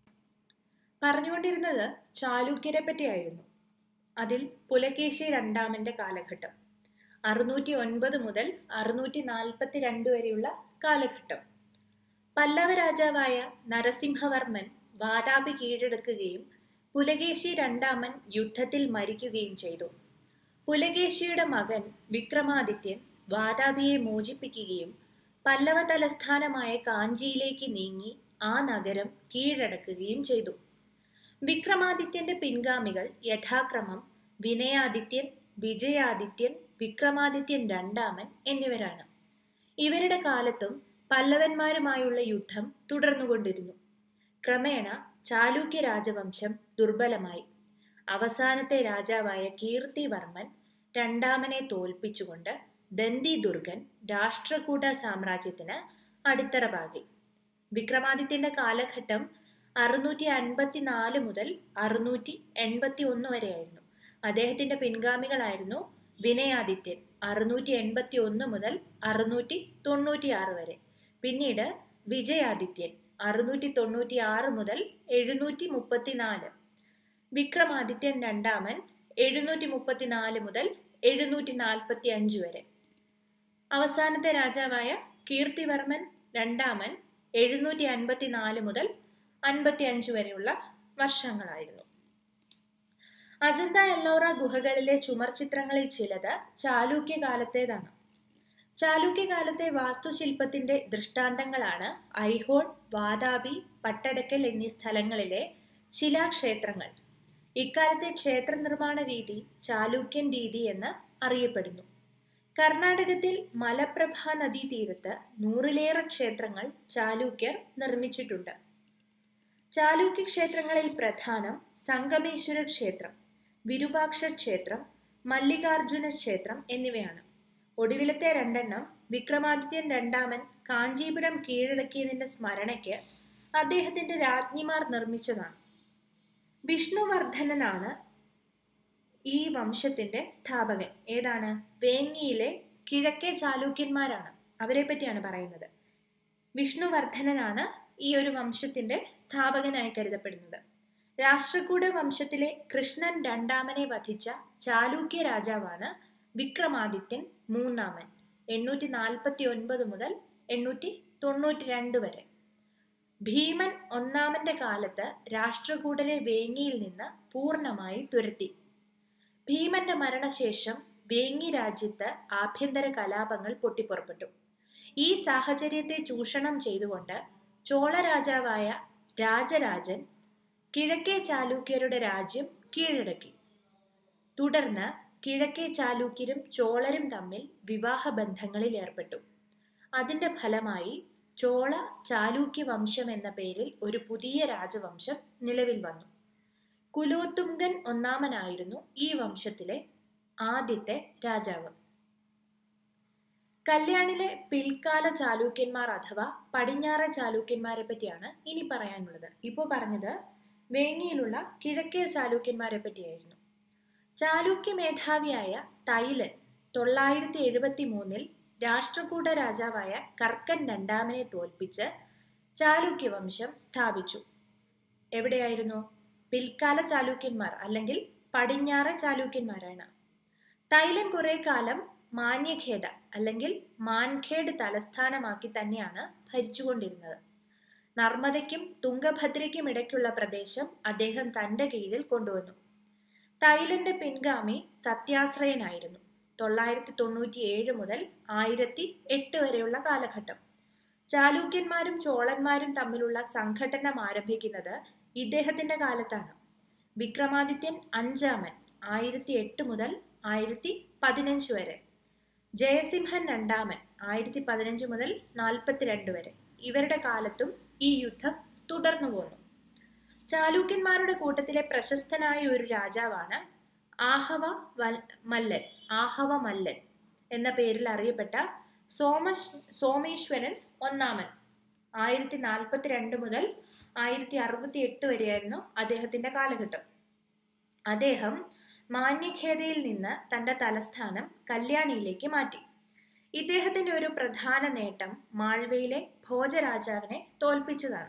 പറഞ്ഞുകൊണ്ടിരുന്നത് ചാലൂക്യരെ പറ്റിയായിരുന്നു. അതിൽ പുലകേശി രണ്ടാമന്റെ കാലഘട്ടം അറുന്നൂറ്റി ഒൻപത് മുതൽ അറുന്നൂറ്റി നാൽപ്പത്തി രണ്ട് വരെയുള്ള കാലഘട്ടം. പല്ലവ രാജാവായ നരസിംഹവർമ്മൻ വാതാപി കീഴടക്കുകയും പുലകേശി രണ്ടാമൻ യുദ്ധത്തിൽ മരിക്കുകയും ചെയ്തു. പുലകേശിയുടെ മകൻ വിക്രമാദിത്യൻ വാതാപിയെ മോചിപ്പിക്കുകയും പല്ലവ തലസ്ഥാനമായ കാഞ്ചിയിലേക്ക് നീങ്ങി ആ നഗരം കീഴടക്കുകയും ചെയ്തു. വിക്രമാദിത്യന്റെ പിൻഗാമികൾ യഥാക്രമം വിനയാദിത്യൻ, വിജയാദിത്യൻ, വിക്രമാദിത്യൻ രണ്ടാമൻ എന്നിവരാണ്. ഇവരുടെ കാലത്തും പല്ലവന്മാരുമായുള്ള യുദ്ധം തുടർന്നുകൊണ്ടിരുന്നു. ക്രമേണ ചാലൂക്യ രാജവംശം ദുർബലമായി. അവസാനത്തെ രാജാവായ കീർത്തിവർമ്മൻ രണ്ടാമനെ തോൽപ്പിച്ചുകൊണ്ട് ദന്തി ദുർഗൻ രാഷ്ട്രകൂട സാമ്രാജ്യത്തിന് അടിത്തറ പാകി. വിക്രമാദിത്യന്റെ കാലഘട്ടം അറുന്നൂറ്റി അൻപത്തി നാല് മുതൽ അറുന്നൂറ്റി എൺപത്തി ഒന്ന് വരെയായിരുന്നു. അദ്ദേഹത്തിന്റെ പിൻഗാമികളായിരുന്നു വിനയാദിത്യൻ അറുന്നൂറ്റി എൺപത്തി ഒന്ന് മുതൽ അറുന്നൂറ്റി തൊണ്ണൂറ്റി ആറ് വരെ. പിന്നീട് വിജയാദിത്യൻ അറുന്നൂറ്റി തൊണ്ണൂറ്റി ആറ് മുതൽ എഴുന്നൂറ്റി മുപ്പത്തി നാല്. വിക്രമാദിത്യൻ രണ്ടാമൻ എഴുന്നൂറ്റി മുപ്പത്തി നാല് മുതൽ എഴുന്നൂറ്റി നാൽപ്പത്തി അഞ്ച് വരെ. അവസാനത്തെ രാജാവായ കീർത്തിവർമ്മൻ രണ്ടാമൻ എഴുന്നൂറ്റി അൻപത്തി നാല് മുതൽ അൻപത്തി അഞ്ച് വരെയുള്ള വർഷങ്ങളായിരുന്നു. അജന്ത എല്ലോറ ഗുഹകളിലെ ചുമർ ചിത്രങ്ങളിൽ ചിലത് ചാലൂക്യ കാലത്തേതാണ്. ചാലൂക്യ കാലത്തെ വാസ്തുശില്പത്തിന്റെ ദൃഷ്ടാന്തങ്ങളാണ് ഐഹോൾ, വാതാപി, പട്ടടക്കൽ എന്നീ സ്ഥലങ്ങളിലെ ശിലാക്ഷേത്രങ്ങൾ. ഇക്കാലത്തെ ക്ഷേത്ര നിർമ്മാണ രീതി ചാലൂക്യൻ രീതി എന്ന് അറിയപ്പെടുന്നു. കർണാടകത്തിൽ മലപ്രഭാ നദീ തീരത്ത് നൂറിലേറെ ക്ഷേത്രങ്ങൾ ചാലൂക്യർ നിർമ്മിച്ചിട്ടുണ്ട്. ചാലൂക്യ ക്ഷേത്രങ്ങളിൽ പ്രധാനം സംഗമേശ്വര ക്ഷേത്രം, വിരൂപാക്ഷ ക്ഷേത്രം, മല്ലികാർജുന ക്ഷേത്രം എന്നിവയാണ്. ഒടുവിലത്തെ രണ്ടെണ്ണം വിക്രമാദിത്യൻ രണ്ടാമൻ കാഞ്ചീപുരം കീഴടക്കിയതിന്റെ സ്മരണയ്ക്ക് അദ്ദേഹത്തിന്റെ രാജ്ഞിമാർ നിർമ്മിച്ചതാണ്. വിഷ്ണുവർദ്ധനനാണ് ഈ വംശത്തിന്റെ സ്ഥാപകൻ. ഏതാണ്? വേങ്ങിയിലെ കിഴക്കേ ചാലൂക്യന്മാരാണ്. അവരെ പറ്റിയാണ് പറയുന്നത്. വിഷ്ണുവർദ്ധനനാണ് ഈ ഒരു വംശത്തിന്റെ സ്ഥാപകനായി കരുതപ്പെടുന്നത്. രാഷ്ട്രകൂട വംശത്തിലെ കൃഷ്ണൻ രണ്ടാമനെ വധിച്ച ചാലൂക്യ രാജാവാണ് വിക്രമാദിത്യൻ മൂന്നാമൻ. എണ്ണൂറ്റി നാൽപ്പത്തി ഒൻപത് മുതൽ എണ്ണൂറ്റി തൊണ്ണൂറ്റി രണ്ട് വരെ. ഭീമൻ ഒന്നാമന്റെ കാലത്ത് രാഷ്ട്രകൂടരെ വേങ്ങിയിൽ നിന്ന് പൂർണ്ണമായി തുരത്തി. ഭീമന്റെ മരണശേഷം വേങ്ങി രാജ്യത്ത് ആഭ്യന്തര കലാപങ്ങൾ പൊട്ടിപ്പുറപ്പെട്ടു. ഈ സാഹചര്യത്തെ ചൂഷണം ചെയ്തുകൊണ്ട് ചോള രാജാവായ രാജരാജൻ കിഴക്കേ ചാലൂക്യരുടെ രാജ്യം കീഴടക്കി. തുടർന്ന് കിഴക്കേ ചാലൂക്യരും ചോളരും തമ്മിൽ വിവാഹബന്ധങ്ങളിൽ ഏർപ്പെട്ടു. അതിന്റെ ഫലമായി ചോള ചാലൂക്യ വംശം എന്ന പേരിൽ ഒരു പുതിയ രാജവംശം നിലവിൽ വന്നു. കുലോത്തുംഗൻ ഒന്നാമനായിരുന്നു ഈ വംശത്തിലെ ആദ്യത്തെ രാജാവ്. കല്യാണിലെ പിൽക്കാല ചാലൂക്യന്മാർ അഥവാ പടിഞ്ഞാറൻ ചാലൂക്യന്മാരെ പറ്റിയാണ് ഇനി പറയാനുള്ളത്. ഇപ്പോൾ പറഞ്ഞത് വേങ്ങിയിലുള്ള കിഴക്കേ ചാലൂക്യന്മാരെ പറ്റിയായിരുന്നു. ചാലൂക്യ മേധാവിയായ തൈലൻ തൊള്ളായിരത്തി എഴുപത്തി മൂന്നിൽ രാഷ്ട്രകൂട രാജാവായ കർക്കൻ രണ്ടാമനെ തോൽപ്പിച്ച് ചാലൂക്യ വംശം സ്ഥാപിച്ചു. എവിടെയായിരുന്നു? പിൽക്കാല ചാലൂക്യന്മാർ അല്ലെങ്കിൽ പടിഞ്ഞാറൻ ചാലൂക്യന്മാരാണ്. തൈലൻ കുറെ കാലം മാന്യഖേദ അല്ലെങ്കിൽ മാൻഖേഡ് തലസ്ഥാനമാക്കി തന്നെയാണ് ഭരിച്ചുകൊണ്ടിരുന്നത്. നർമ്മദയ്ക്കും തുംഗഭദ്രയ്ക്കും ഇടയ്ക്കുള്ള പ്രദേശം അദ്ദേഹം തന്റെ കീഴിൽ കൊണ്ടുവന്നു. തൈലന്റെ പിൻഗാമി സത്യാശ്രയനായിരുന്നു. തൊള്ളായിരത്തി തൊണ്ണൂറ്റി ഏഴ് മുതൽ ആയിരത്തി എട്ട് വരെയുള്ള കാലഘട്ടം. ചാലൂക്യന്മാരും ചോളന്മാരും തമ്മിലുള്ള സംഘട്ടനം ആരംഭിക്കുന്നത് ഇദ്ദേഹത്തിന്റെ കാലത്താണ്. വിക്രമാദിത്യൻ അഞ്ചാമൻ ആയിരത്തി എട്ട് മുതൽ ആയിരത്തി പതിനഞ്ച് വരെ, ജയസിംഹൻ രണ്ടാമൻ ആയിരത്തി പതിനഞ്ച് മുതൽ നാൽപ്പത്തിരണ്ട് വരെ, ഇവരുടെ കാലത്തും ഈ യുദ്ധം തുടർന്നു പോന്നു. ചാലൂക്യന്മാരുടെ കൂട്ടത്തിലെ പ്രശസ്തനായ ഒരു രാജാവാണ് ആഹവ മല്ലൻ ആഹവ മല്ലൻ എന്ന പേരിൽ അറിയപ്പെട്ട സോമ സോമേശ്വരൻ ഒന്നാമൻ. ആയിരത്തി നാൽപ്പത്തി രണ്ട് മുതൽ ആയിരത്തി അറുപത്തി എട്ട് വരെയായിരുന്നു അദ്ദേഹത്തിന്റെ കാലഘട്ടം. അദ്ദേഹം മാന്യഖേദയിൽ നിന്ന് തന്റെ തലസ്ഥാനം കല്യാണിയിലേക്ക് മാറ്റി. ഇദ്ദേഹത്തിന്റെ ഒരു പ്രധാന നേട്ടം മാൾവയിലെ ഭോജരാജാവിനെ തോൽപ്പിച്ചതാണ്.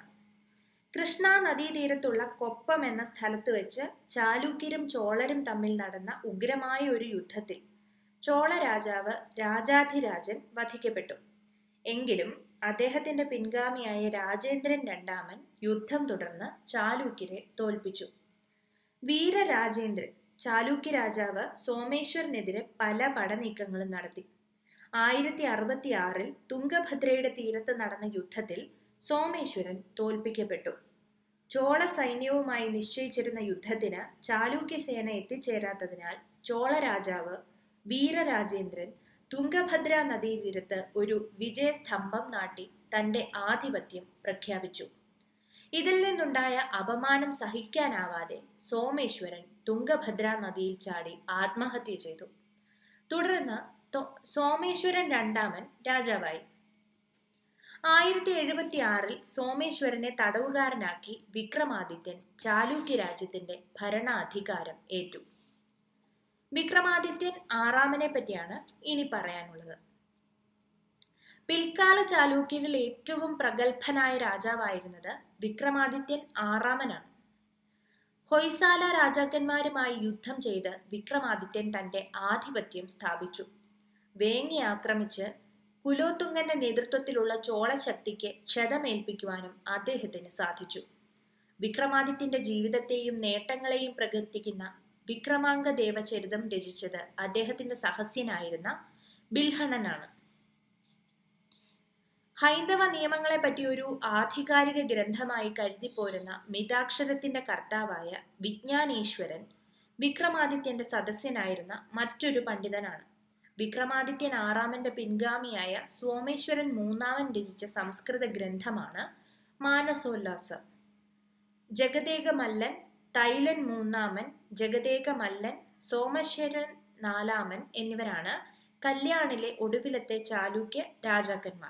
കൃഷ്ണ നദീതീരത്തുള്ള കൊപ്പം എന്ന സ്ഥലത്ത് വെച്ച് ചാലൂക്യരും ചോളരും തമ്മിൽ നടന്ന ഉഗ്രമായ ഒരു യുദ്ധത്തിൽ ചോള രാജാവ് രാജാധിരാജൻ വധിക്കപ്പെട്ടു. എങ്കിലും അദ്ദേഹത്തിന്റെ പിൻഗാമിയായ രാജേന്ദ്രൻ രണ്ടാമൻ യുദ്ധം തുടർന്ന് ചാലൂക്യരെ തോൽപ്പിച്ചു. വീരരാജേന്ദ്രൻ ചാലൂക്യ രാജാവ് സോമേശ്വരനെതിരെ പല പടനീക്കങ്ങളും നടത്തി. ആയിരത്തി അറുപത്തി ആറിൽ തുംഗഭദ്രയുടെ തീരത്ത് നടന്ന യുദ്ധത്തിൽ സോമേശ്വരൻ തോൽപ്പിക്കപ്പെട്ടു. ചോള സൈന്യവുമായി നിശ്ചയിച്ചിരുന്ന യുദ്ധത്തിന് ചാലൂക്യ സേന എത്തിച്ചേരാത്തതിനാൽ ചോള രാജാവ് വീരരാജേന്ദ്രൻ തുംഗഭദ്ര നദീതീരത്ത് ഒരു വിജയസ്തംഭം നാട്ടി തന്റെ ആധിപത്യം പ്രഖ്യാപിച്ചു. ഇതിൽ നിന്നുണ്ടായ അപമാനം സഹിക്കാനാവാതെ സോമേശ്വരൻ തുംഗഭദ്ര നദിയിൽ ചാടി ആത്മഹത്യ ചെയ്തു. തുടർന്ന് സോമേശ്വരൻ രണ്ടാമൻ രാജാവായി. ആയിരത്തി എഴുപത്തി ആറിൽ സോമേശ്വരനെ തടവുകാരനാക്കി വിക്രമാദിത്യൻ ചാലൂക്യ രാജ്യത്തിന്റെ ഭരണാധികാരം ഏറ്റു. വിക്രമാദിത്യൻ ആറാമനെ പറ്റിയാണ് ഇനി പറയാനുള്ളത്. പിൽക്കാല ചാലൂക്യരിൽ ഏറ്റവും പ്രഗത്ഭനായ രാജാവായിരുന്നത് വിക്രമാദിത്യൻ ആറാമനാണ്. ഹൊയ്സാല രാജാക്കന്മാരുമായി യുദ്ധം ചെയ്ത് വിക്രമാദിത്യൻ തന്റെ ആധിപത്യം സ്ഥാപിച്ചു. വേങ്ങി ആക്രമിച്ച് കുലോത്തുംഗന്റെ നേതൃത്വത്തിലുള്ള ചോളശക്തിക്ക് ക്ഷതമേൽപ്പിക്കുവാനും അദ്ദേഹത്തിന് സാധിച്ചു. വിക്രമാദിത്യന്റെ ജീവിതത്തെയും നേട്ടങ്ങളെയും പ്രകീർത്തിക്കുന്ന വിക്രമാംഗ ദേവചരിതം രചിച്ചത് അദ്ദേഹത്തിന്റെ സഹസ്യനായിരുന്ന ബിൽഹണനാണ്. ഹൈന്ദവ നിയമങ്ങളെ പറ്റി ഒരു ആധികാരിക ഗ്രന്ഥമായി കരുതിപ്പോരുന്ന മിതാക്ഷരത്തിന്റെ കർത്താവായ വിജ്ഞാനേശ്വരൻ വിക്രമാദിത്യന്റെ സദസ്യനായിരുന്ന മറ്റൊരു പണ്ഡിതനാണ്. വിക്രമാദിത്യൻ ആറാമന്റെ പിൻഗാമിയായ സോമേശ്വരൻ മൂന്നാമൻ രചിച്ച സംസ്കൃത ഗ്രന്ഥമാണ് മാനസോല്ലാസം. ജഗദേക മല്ലൻ, തൈലൻ മൂന്നാമൻ, ജഗദേക മല്ലൻ, സോമേശ്വരൻ നാലാമൻ എന്നിവരാണ് കല്യാണിലെ ഒടുവിലത്തെ ചാലൂക്യ രാജാക്കന്മാർ.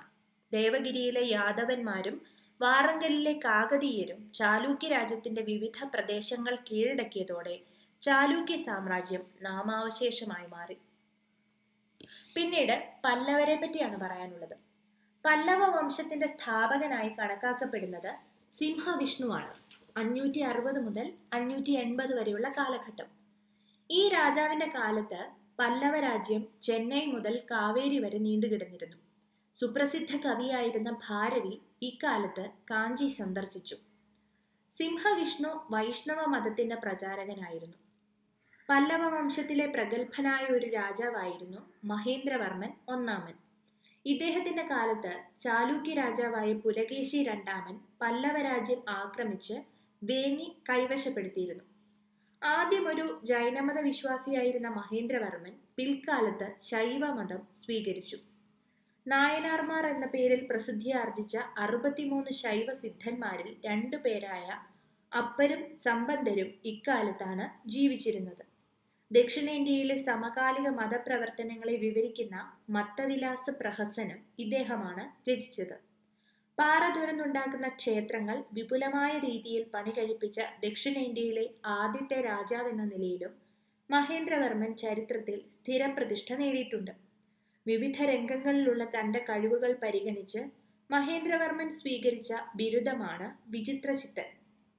ദേവഗിരിയിലെ യാദവന്മാരും വാറങ്കലിലെ കാകതീയരും ചാലൂക്യ രാജ്യത്തിന്റെ വിവിധ പ്രദേശങ്ങൾ കീഴടക്കിയതോടെ ചാലൂക്യ സാമ്രാജ്യം നാമാവശേഷമായി മാറി. പിന്നീട് പല്ലവരെ പറ്റിയാണ് പറയാനുള്ളത്. പല്ലവ വംശത്തിന്റെ സ്ഥാപകനായി കണക്കാക്കപ്പെടുന്നത് സിംഹവിഷ്ണുവാണ്. അഞ്ഞൂറ്റി അറുപത് മുതൽ അഞ്ഞൂറ്റി എൺപത് വരെയുള്ള കാലഘട്ടം. ഈ രാജാവിന്റെ കാലത്ത് പല്ലവ രാജ്യം ചെന്നൈ മുതൽ കാവേരി വരെ നീണ്ടുകിടന്നിരുന്നു. സുപ്രസിദ്ധ കവിയായിരുന്ന ഭാരവി ഇക്കാലത്ത് കാഞ്ചി സന്ദർശിച്ചു. സിംഹവിഷ്ണു വൈഷ്ണവ മതത്തിന്റെ പ്രചാരകനായിരുന്നു. പല്ലവ വംശത്തിലെ പ്രഗത്ഭനായ ഒരു രാജാവായിരുന്നു മഹേന്ദ്രവർമ്മൻ ഒന്നാമൻ. ഇദ്ദേഹത്തിന്റെ കാലത്ത് ചാലൂക്യ രാജാവായ പുലകേശി രണ്ടാമൻ പല്ലവ രാജ്യം ആക്രമിച്ച് വേങ്ങി കൈവശപ്പെടുത്തിയിരുന്നു. ആദ്യം ഒരു ജൈനമത വിശ്വാസിയായിരുന്ന മഹേന്ദ്രവർമ്മൻ പിൽക്കാലത്ത് ശൈവമതം സ്വീകരിച്ചു. നായനാർമാർ എന്ന പേരിൽ പ്രസിദ്ധിയാർജിച്ച അറുപത്തിമൂന്ന് ശൈവ സിദ്ധന്മാരിൽ രണ്ടു പേരായ അപ്പരും സമ്പന്തരും ഇക്കാലത്താണ് ജീവിച്ചിരുന്നത്. ദക്ഷിണേന്ത്യയിലെ സമകാലിക മതപ്രവർത്തനങ്ങളെ വിവരിക്കുന്ന മത്തവിലാസ പ്രഹസനം ഇദ്ദേഹമാണ് രചിച്ചത്. പാറ തുരന്നുണ്ടാക്കുന്ന ക്ഷേത്രങ്ങൾ വിപുലമായ രീതിയിൽ പണി കഴിപ്പിച്ച ദക്ഷിണേന്ത്യയിലെ ആദ്യത്തെ രാജാവെന്ന നിലയിലും മഹേന്ദ്രവർമ്മൻ ചരിത്രത്തിൽ സ്ഥിരപ്രതിഷ്ഠ നേടിയിട്ടുണ്ട്. വിവിധ രംഗങ്ങളിലുള്ള തന്റെ കഴിവുകൾ പരിഗണിച്ച് മഹേന്ദ്രവർമ്മൻ സ്വീകരിച്ച ബിരുദമാണ് വിചിത്രചിത്തൻ.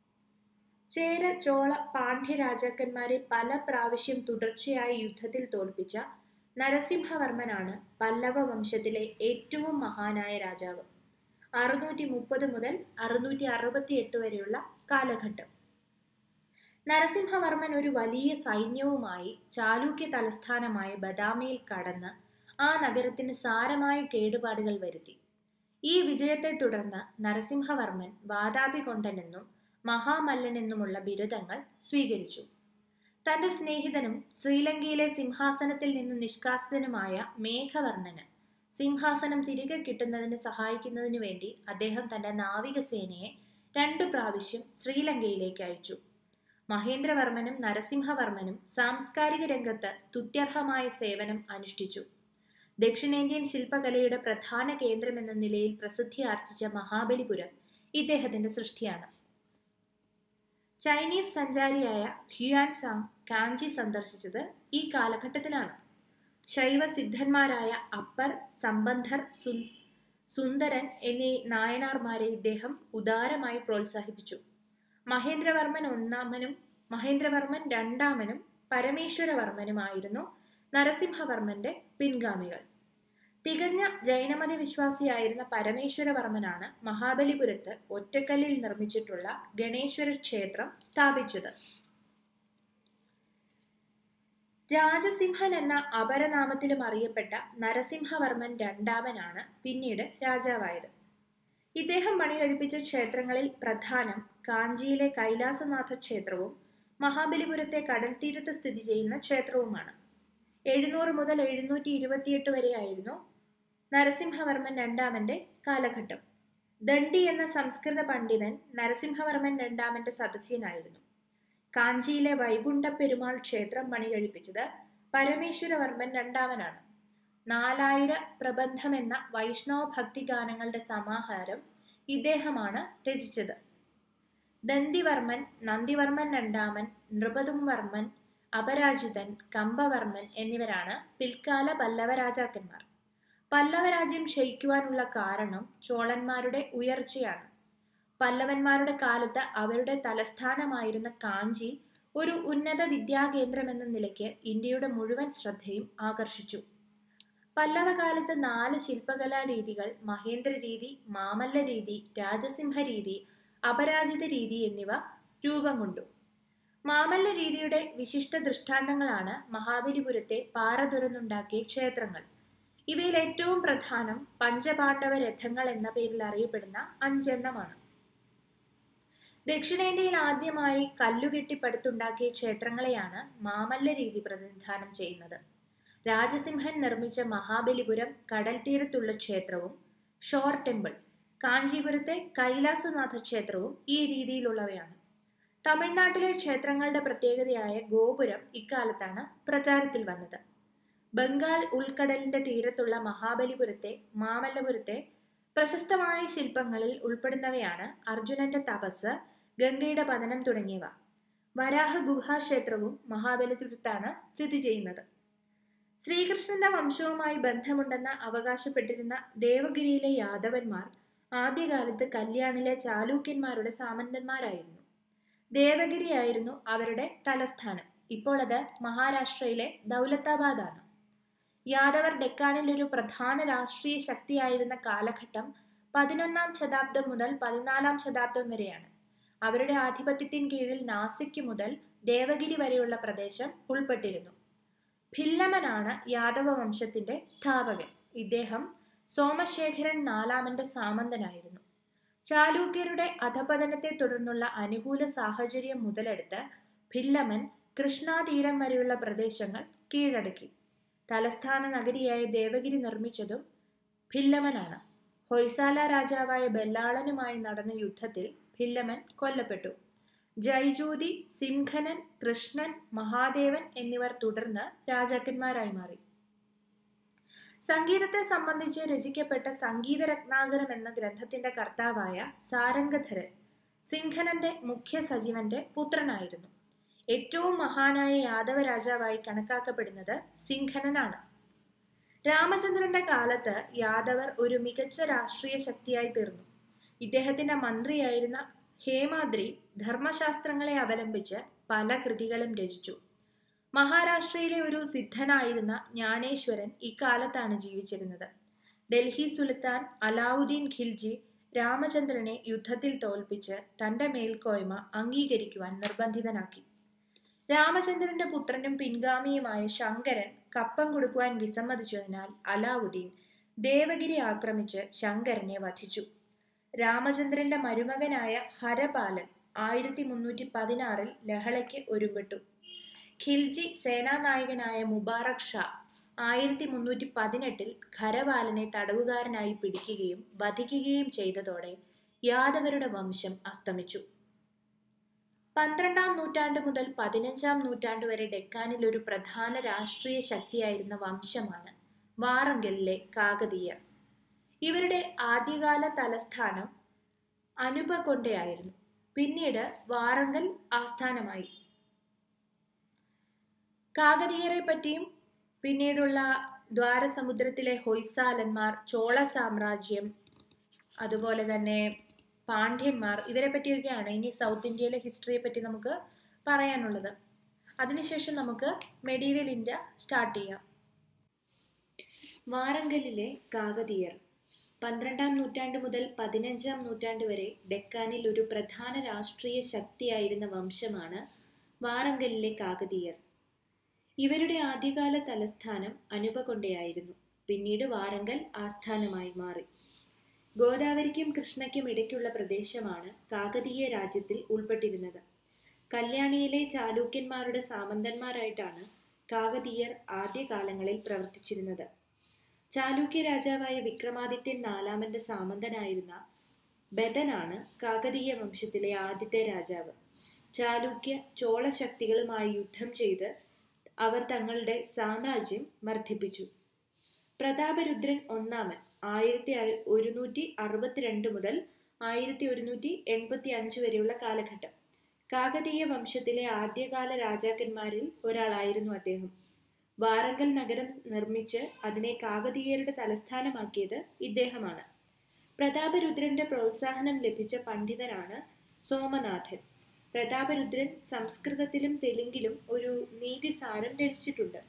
ചേര, ചോള, പാണ്ഡ്യ രാജാക്കന്മാരെ പല പ്രാവശ്യം തുടർച്ചയായി യുദ്ധത്തിൽ തോൽപ്പിച്ച നരസിംഹവർമ്മനാണ് പല്ലവ വംശത്തിലെ ഏറ്റവും മഹാനായ രാജാവ്. അറുന്നൂറ്റി മുപ്പത് മുതൽ അറുന്നൂറ്റി അറുപത്തി എട്ട് വരെയുള്ള കാലഘട്ടം. നരസിംഹവർമ്മൻ ഒരു വലിയ സൈന്യവുമായി ചാലൂക്യ തലസ്ഥാനമായ ബദാമിയിൽ കടന്ന് ആ നഗരത്തിന് സാരമായ കേടുപാടുകൾ വരുത്തി. ഈ വിജയത്തെ തുടർന്ന് നരസിംഹവർമ്മൻ വാതാപികൊണ്ടനെന്നും മഹാമല്ലനെന്നുമുള്ള ബിരുദങ്ങൾ സ്വീകരിച്ചു. തന്റെ സ്നേഹിതനും ശ്രീലങ്കയിലെ സിംഹാസനത്തിൽ നിന്ന് നിഷ്കാസിതനുമായ മേഘവർണ്ണന് സിംഹാസനം തിരികെ കിട്ടുന്നതിന് സഹായിക്കുന്നതിനു വേണ്ടി അദ്ദേഹം തന്റെ നാവികസേനയെ രണ്ടു പ്രാവശ്യം ശ്രീലങ്കയിലേക്ക് അയച്ചു. മഹേന്ദ്രവർമ്മനും നരസിംഹവർമ്മനും സാംസ്കാരിക രംഗത്ത് സ്തുത്യർഹമായ സേവനം അനുഷ്ഠിച്ചു. ദക്ഷിണേന്ത്യൻ ശില്പകലയുടെ പ്രധാന കേന്ദ്രമെന്ന നിലയിൽ പ്രസിദ്ധി ആർജിച്ച മഹാബലിപുരം ഇദ്ദേഹത്തിന്റെ സൃഷ്ടിയാണ്. ചൈനീസ് സഞ്ചാരിയായ ഹ്യുയാൻ സാങ് കാഞ്ചി സന്ദർശിച്ചത് ഈ കാലഘട്ടത്തിലാണ്. ശൈവ സിദ്ധന്മാരായ അപ്പർ, സമ്പന്ധർ, സുന്ദരൻ എന്നീ നായനാർമാരെ ഇദ്ദേഹം ഉദാരമായി പ്രോത്സാഹിപ്പിച്ചു. മഹേന്ദ്രവർമ്മൻ ഒന്നാമനും മഹേന്ദ്രവർമ്മൻ രണ്ടാമനും പരമേശ്വരവർമ്മനുമായിരുന്നു നരസിംഹവർമ്മന്റെ പിൻഗാമികൾ. തികഞ്ഞ ജൈനമത വിശ്വാസിയായിരുന്ന പരമേശ്വരവർമ്മനാണ് മഹാബലിപുരത്ത് ഒറ്റക്കല്ലിൽ നിർമ്മിച്ചിട്ടുള്ള ഗണേശ്വര ക്ഷേത്രം സ്ഥാപിച്ചത്. രാജസിംഹൻ എന്ന അപരനാമത്തിലും അറിയപ്പെട്ട നരസിംഹവർമ്മൻ രണ്ടാമനാണ് പിന്നീട് രാജാവായത്. ഇദ്ദേഹം പണികഴിപ്പിച്ച ക്ഷേത്രങ്ങളിൽ പ്രധാനം കാഞ്ചിയിലെ കൈലാസനാഥ ക്ഷേത്രവും മഹാബലിപുരത്തെ കടൽ തീരത്ത് സ്ഥിതി ചെയ്യുന്ന ക്ഷേത്രവുമാണ്. എഴുന്നൂറ് മുതൽ എഴുന്നൂറ്റി ഇരുപത്തിയെട്ട് വരെയായിരുന്നു നരസിംഹവർമ്മൻ രണ്ടാമന്റെ കാലഘട്ടം. ദണ്ഡി എന്ന സംസ്കൃത പണ്ഡിതൻ നരസിംഹവർമ്മൻ രണ്ടാമന്റെ സദസ്യനായിരുന്നു. കാഞ്ചിയിലെ വൈകുണ്ഠ പെരുമാൾ ക്ഷേത്രം പണികഴിപ്പിച്ചത് പരമേശ്വരവർമ്മൻ രണ്ടാമനാണ്. നാലായിര പ്രബന്ധം എന്ന വൈഷ്ണവ ഭക്തിഗാനങ്ങളുടെ സമാഹാരം ഇദ്ദേഹമാണ് രചിച്ചത്. ദന്തിവർമ്മൻ, നന്ദിവർമ്മൻ രണ്ടാമൻ, നൃപതുംവർമ്മൻ, അപരാജിതൻ, കമ്പവർമ്മൻ എന്നിവരാണ് പിൽക്കാല പല്ലവ രാജാക്കന്മാർ. പല്ലവ രാജ്യം ക്ഷയിക്കുവാനുള്ള കാരണം ചോളന്മാരുടെ ഉയർച്ചയാണ്. പല്ലവന്മാരുടെ കാലത്ത് അവരുടെ തലസ്ഥാനമായിരുന്ന കാഞ്ചി ഒരു ഉന്നത വിദ്യാകേന്ദ്രമെന്ന നിലയ്ക്ക് ഇന്ത്യയുടെ മുഴുവൻ ശ്രദ്ധയും ആകർഷിച്ചു. പല്ലവകാലത്ത് നാല് ശില്പകലാ രീതികൾ മഹേന്ദ്ര രീതി, മാമല്ല രീതി, രാജസിംഹ രീതി, അപരാജിത രീതി എന്നിവ രൂപം കൊണ്ടു. മാമല്ല രീതിയുടെ വിശിഷ്ട ദൃഷ്ടാന്തങ്ങളാണ് മഹാബലിപുരത്തെ പാറ തുറന്നുണ്ടാക്കിയ ക്ഷേത്രങ്ങൾ. ഇവയിൽ ഏറ്റവും പ്രധാനം പഞ്ചപാണ്ഡവ രഥങ്ങൾ എന്ന പേരിൽ അറിയപ്പെടുന്ന അഞ്ചെണ്ണമാണ്. ദക്ഷിണേന്ത്യയിൽ ആദ്യമായി കല്ലുകെട്ടി പടുത്തുണ്ടാക്കിയ ക്ഷേത്രങ്ങളെയാണ് മാമല്ല രീതി പ്രതിനിധാനം ചെയ്യുന്നത്. രാജസിംഹൻ നിർമ്മിച്ച മഹാബലിപുരം കടൽ തീരത്തുള്ള ക്ഷേത്രവും ഷോർ ടെമ്പിൾ, കാഞ്ചീപുരത്തെ കൈലാസനാഥ ക്ഷേത്രവും ഈ രീതിയിലുള്ളവയാണ്. തമിഴ്നാട്ടിലെ ക്ഷേത്രങ്ങളുടെ പ്രത്യേകതയായ ഗോപുരം ഇക്കാലത്താണ് പ്രചാരത്തിൽ വന്നത്. ബംഗാൾ ഉൾക്കടലിന്റെ തീരത്തുള്ള മഹാബലിപുരത്തെ മാമല്ലപുരത്തെ പ്രശസ്തമായ ശില്പങ്ങളിൽ ഉൾപ്പെടുന്നവയാണ് അർജുനന്റെ തപസ്, ഗംഗയുടെ പതനം തുടങ്ങിയവ. വരാഹ ഗുഹാക്ഷേത്രവും മഹാബലിപുരത്താണ് സ്ഥിതി ചെയ്യുന്നത്. ശ്രീകൃഷ്ണന്റെ വംശവുമായി ബന്ധമുണ്ടെന്ന് അവകാശപ്പെട്ടിരുന്ന ദേവഗിരിയിലെ യാദവന്മാർ ആദ്യകാലത്ത് കല്യാണിലെ ചാലൂക്യന്മാരുടെ സാമന്തന്മാരായിരുന്നു. ദേവഗിരിയായിരുന്നു അവരുടെ തലസ്ഥാനം. ഇപ്പോൾ അത് മഹാരാഷ്ട്രയിലെ ദൗലതാബാദ് ആണ്. യാദവർ ഡെക്കാനിൽ ഒരു പ്രധാന രാഷ്ട്രീയ ശക്തിയായിരുന്ന കാലഘട്ടം പതിനൊന്നാം ശതാബ്ദം മുതൽ പതിനാലാം ശതാബ്ദം വരെയാണ്. അവരുടെ ആധിപത്യത്തിന് കീഴിൽ നാസിക് മുതൽ ദേവഗിരി വരെയുള്ള പ്രദേശം ഉൾപ്പെട്ടിരുന്നു. ഭില്ലമനാണ് യാദവ വംശത്തിന്റെ സ്ഥാപകൻ. ഇദ്ദേഹം സോമശേഖരൻ നാലാമന്റെ സാമന്തനായിരുന്നു. ചാലൂക്യരുടെ അധപതനത്തെ തുടർന്നുള്ള അനുകൂല സാഹചര്യം മുതലെടുത്ത് ഭില്ലമൻ കൃഷ്ണാതീരം വരെയുള്ള പ്രദേശങ്ങൾ കീഴടക്കി. തലസ്ഥാന നഗരിയായ ദേവഗിരി നിർമ്മിച്ചതും ഭില്ലമനാണ്. ഹൊയ്സാല രാജാവായ ബല്ലാളനുമായി നടന്ന യുദ്ധത്തിൽ ഭില്ലമൻ കൊല്ലപ്പെട്ടു. ജൈജൂതി, സിംഘനൻ, കൃഷ്ണൻ, മഹാദേവൻ എന്നിവർ തുടർന്ന് രാജാക്കന്മാരായി മാറി. സംഗീതത്തെ സംബന്ധിച്ച് രചിക്കപ്പെട്ട സംഗീതരത്നാകരം എന്ന ഗ്രന്ഥത്തിന്റെ കർത്താവായ സാരംഗധരൻ സിംഘനന്റെ മുഖ്യ സചിവന്റെ പുത്രനായിരുന്നു. ഏറ്റവും മഹാനായ യാദവ രാജാവായി കണക്കാക്കപ്പെടുന്നത് സിംഘനനാണ്. രാമചന്ദ്രന്റെ കാലത്ത് യാദവർ ഒരു മികച്ച രാഷ്ട്രീയ ശക്തിയായി തീർന്നു. ഇദ്ദേഹത്തിന്റെ മന്ത്രിയായിരുന്ന ഹേമാദ്രി ധർമ്മശാസ്ത്രങ്ങളെ അവലംബിച്ച് പല കൃതികളും രചിച്ചു. മഹാരാഷ്ട്രയിലെ ഒരു സിദ്ധനായിരുന്ന ജ്ഞാനേശ്വരൻ ഇക്കാലത്താണ് ജീവിച്ചിരുന്നത്. ഡൽഹി സുൽത്താൻ അലാവുദ്ദീൻ ഖിൽജി രാമചന്ദ്രനെ യുദ്ധത്തിൽ തോൽപ്പിച്ച് തന്റെ മേൽക്കോയ്മ അംഗീകരിക്കുവാൻ നിർബന്ധിതനാക്കി. രാമചന്ദ്രന്റെ പുത്രനും പിൻഗാമിയുമായ ശങ്കരൻ കപ്പം കൊടുക്കുവാൻ വിസമ്മതിച്ചതിനാൽ അലാവുദ്ദീൻ ദേവഗിരി ആക്രമിച്ച് ശങ്കരനെ വധിച്ചു. രാമചന്ദ്രന്റെ മരുമകനായ ഹരപാലൻ ആയിരത്തി മുന്നൂറ്റി പതിനാറിൽ ലഹളയ്ക്ക് ഒരുമ്പെട്ടു. ഖിൽജി സേനാനായകനായ മുബാറക് ഷാ ആയിരത്തി മുന്നൂറ്റി പതിനെട്ടിൽ ഖരപാലനെ തടവുകാരനായി പിടിക്കുകയും വധിക്കുകയും ചെയ്തതോടെ യാദവരുടെ വംശം അസ്തമിച്ചു. പന്ത്രണ്ടാം നൂറ്റാണ്ട് മുതൽ പതിനഞ്ചാം നൂറ്റാണ്ട് വരെ ഡെക്കാനിൽ ഒരു പ്രധാന രാഷ്ട്രീയ ശക്തിയായിരുന്ന വംശമാണ് വാറങ്കലിലെ കാകതീയർ. ഇവരുടെ ആദ്യകാല തലസ്ഥാനം അനുപകൊണ്ടയായിരുന്നു. പിന്നീട് വാറങ്കൽ ആസ്ഥാനമായി. കാകതീയരെ പറ്റിയും പിന്നീടുള്ള ദ്വാരസമുദ്രത്തിലെ ഹൊയ്സാലന്മാർ, ചോള സാമ്രാജ്യം, അതുപോലെ തന്നെ പാണ്ഡ്യന്മാർ, ഇവരെ പറ്റിയൊക്കെയാണ് ഇനി സൗത്ത് ഇന്ത്യയിലെ ഹിസ്റ്ററിയെ പറ്റി നമുക്ക് പറയാനുള്ളത്. അതിനുശേഷം നമുക്ക് മെഡീവൽ ഇന്ത്യ സ്റ്റാർട്ട് ചെയ്യാം. വാറങ്കലിലെ കാകതീയർ പന്ത്രണ്ടാം നൂറ്റാണ്ട് മുതൽ പതിനഞ്ചാം നൂറ്റാണ്ട് വരെ ഡെക്കാനിൽ ഒരു പ്രധാന രാഷ്ട്രീയ ശക്തിയായിരുന്ന വംശമാണ് വാറങ്കലിലെ കാകതീയർ. ഇവരുടെ ആദ്യകാല തലസ്ഥാനം അനുപകൊണ്ടയായിരുന്നു. പിന്നീട് വാറങ്കൽ ആസ്ഥാനമായി മാറി. ഗോദാവരിക്കും കൃഷ്ണയ്ക്കും ഇടയ്ക്കുള്ള പ്രദേശമാണ് കാകതീയ രാജ്യത്തിൽ ഉൾപ്പെട്ടിരുന്നത്. കല്യാണിയിലെ ചാലൂക്യന്മാരുടെ സാമന്തന്മാരായിട്ടാണ് കാകതീയർ ആദ്യകാലങ്ങളിൽ പ്രവർത്തിച്ചിരുന്നത്. ചാലൂക്യ രാജാവായ വിക്രമാദിത്യൻ നാലാമന്റെ സാമന്തനായിരുന്ന ബദനാണ് കാകതീയ വംശത്തിലെ ആദ്യത്തെ രാജാവ്. ചാലൂക്യ ചോള ശക്തികളുമായി യുദ്ധം ചെയ്ത് അവർ തങ്ങളുടെ സാമ്രാജ്യം വർദ്ധിപ്പിച്ചു. പ്രതാപരുദ്രൻ ഒന്നാമൻ ആയിരത്തി ഒരുന്നൂറ്റി അറുപത്തിരണ്ട് മുതൽ ആയിരത്തി ഒരുന്നൂറ്റി എൺപത്തി അഞ്ച് വരെയുള്ള കാലഘട്ടം. കാകതീയ വംശത്തിലെ ആദ്യകാല രാജാക്കന്മാരിൽ ഒരാളായിരുന്നു അദ്ദേഹം. വാറങ്കൽ നഗരം നിർമ്മിച്ച് അതിനെ കാകതീയരുടെ തലസ്ഥാനമാക്കിയത് ഇദ്ദേഹമാണ്. പ്രതാപരുദ്രന്റെ പ്രോത്സാഹനം ലഭിച്ച പണ്ഡിതനാണ് സോമനാഥൻ. പ്രതാപരുദ്രൻ സംസ്കൃതത്തിലും തെലുങ്കിലും ഒരു നീതിസാരം രചിച്ചിട്ടുണ്ട്.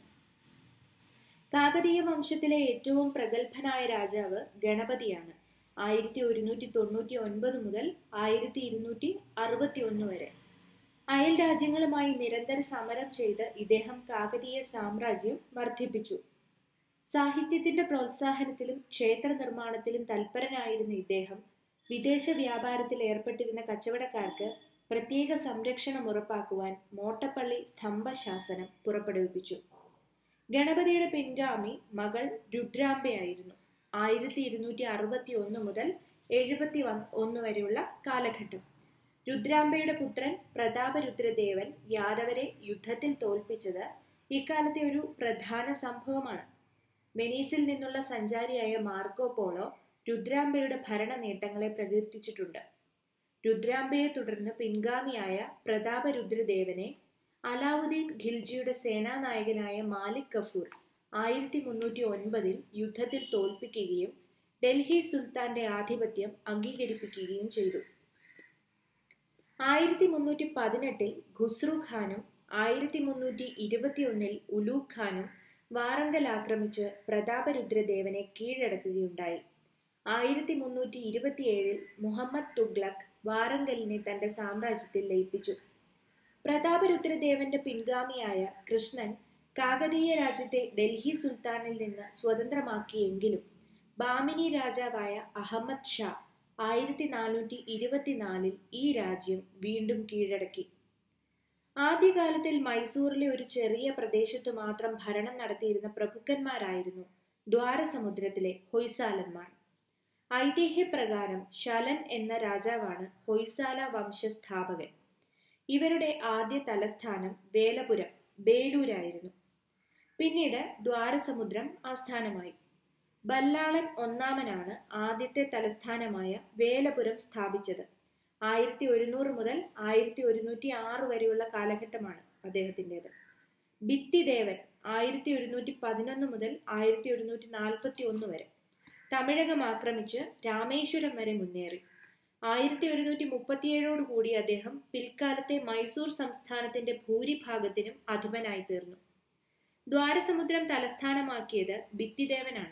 കാകതീയ വംശത്തിലെ ഏറ്റവും പ്രഗത്ഭനായ രാജാവ് ഗണപതിയാണ്. ആയിരത്തി ഒരുന്നൂറ്റി തൊണ്ണൂറ്റി ഒൻപത് മുതൽ ആയിരത്തി ഇരുന്നൂറ്റി അറുപത്തി ഒന്ന് വരെ അയൽ രാജ്യങ്ങളുമായി നിരന്തര സമരം ചെയ്ത് ഇദ്ദേഹം കാകതീയ സാമ്രാജ്യം വർദ്ധിപ്പിച്ചു. സാഹിത്യത്തിന്റെ പ്രോത്സാഹനത്തിലും ക്ഷേത്ര നിർമ്മാണത്തിലും തൽപരനായിരുന്ന ഇദ്ദേഹം വിദേശ വ്യാപാരത്തിൽ ഏർപ്പെട്ടിരുന്ന കച്ചവടക്കാർക്ക് പ്രത്യേക സംരക്ഷണം ഉറപ്പാക്കുവാൻ മോട്ടപ്പള്ളി സ്തംഭശാസനം പുറപ്പെടുവിപ്പിച്ചു. ഗണപതിയുടെ പിൻഗാമി മകൾ രുദ്രാംബയായിരുന്നു. ആയിരത്തി ഇരുന്നൂറ്റി അറുപത്തി ഒന്ന് മുതൽ എഴുപത്തി ഒന്ന് വരെയുള്ള കാലഘട്ടം. രുദ്രാംബയുടെ പുത്രൻ പ്രതാപരുദ്രദേവൻ യാദവരെ യുദ്ധത്തിൽ തോൽപ്പിച്ചത് ഇക്കാലത്തെ ഒരു പ്രധാന സംഭവമാണ്. വെനീസിൽ നിന്നുള്ള സഞ്ചാരിയായ മാർക്കോ പോളോ രുദ്രാംബയുടെ ഭരണ നേട്ടങ്ങളെ പ്രകീർത്തിച്ചിട്ടുണ്ട്. രുദ്രാംബയെ തുടർന്ന് പിൻഗാമിയായ പ്രതാപരുദ്രദേവനെ അലാവുദ്ദീൻ ഖിൽജിയുടെ സേനാനായകനായ മാലിക് കഫൂർ ആയിരത്തി മുന്നൂറ്റി ഒൻപതിൽ യുദ്ധത്തിൽ തോൽപ്പിക്കുകയും ഡൽഹി സുൽത്താന്റെ ആധിപത്യം അംഗീകരിപ്പിക്കുകയും ചെയ്തു. ആയിരത്തി മുന്നൂറ്റി പതിനെട്ടിൽ ഖുസ്രു ഖാനും ആയിരത്തി മുന്നൂറ്റി ഇരുപത്തി ഒന്നിൽ ഉലൂഗ് ഖാനും വാറങ്കൽ ആക്രമിച്ച് പ്രതാപരുദ്രദേവനെ കീഴടക്കുകയുണ്ടായി. ആയിരത്തി മുന്നൂറ്റി ഇരുപത്തിയേഴിൽ മുഹമ്മദ് തുഗ്ലക് വാറങ്കലിനെ തന്റെ സാമ്രാജ്യത്തിൽ ലയിപ്പിച്ചു. പ്രതാപരുദ്രദേവന്റെ പിൻഗാമിയായ കൃഷ്ണൻ കാകതീയ രാജ്യത്തെ ഡൽഹി സുൽത്താനിൽ നിന്ന് സ്വതന്ത്രമാക്കിയെങ്കിലും ബാമിനി രാജാവായ അഹമ്മദ് ഷാ ആയിരത്തി നാനൂറ്റി ഇരുപത്തിനാലിൽ ഈ രാജ്യം വീണ്ടും കീഴടക്കി. ആദ്യകാലത്തിൽ മൈസൂറിലെ ഒരു ചെറിയ പ്രദേശത്തു മാത്രം ഭരണം നടത്തിയിരുന്ന പ്രഭുക്കന്മാരായിരുന്നു ദ്വാരസമുദ്രത്തിലെ ഹൊയ്സാലന്മാർ. ഐതിഹ്യപ്രകാരം ശലൻ എന്ന രാജാവാണ് ഹൊയ്സാല വംശസ്ഥാപകൻ. ഇവരുടെ ആദ്യ തലസ്ഥാനം വേലപുരം ബേലൂരായിരുന്നു. പിന്നീട് ദ്വാരസമുദ്രം ആസ്ഥാനമായി. ബല്ലാളൻ ഒന്നാമനാണ് ആദ്യത്തെ തലസ്ഥാനമായ വേലപുരം സ്ഥാപിച്ചത്. ആയിരത്തി ഒരുന്നൂറ് മുതൽ ആയിരത്തി ഒരുന്നൂറ്റി ആറ് വരെയുള്ള കാലഘട്ടമാണ് അദ്ദേഹത്തിൻ്റെത്. ഭിത്തിദേവൻ ആയിരത്തി ഒരുന്നൂറ്റി പതിനൊന്ന് മുതൽ ആയിരത്തി ഒരുന്നൂറ്റി നാൽപ്പത്തി ഒന്ന് വരെ തമിഴകം ആക്രമിച്ച് രാമേശ്വരം വരെ മുന്നേറി. ആയിരത്തി ഒരുന്നൂറ്റി മുപ്പത്തിയേഴോട് കൂടി അദ്ദേഹം പിൽക്കാലത്തെ മൈസൂർ സംസ്ഥാനത്തിന്റെ ഭൂരിഭാഗത്തിനും അധിപനായി തീർന്നു. ദ്വാരസമുദ്രം തലസ്ഥാനമാക്കിയത് ഭിത്തിദേവനാണ്.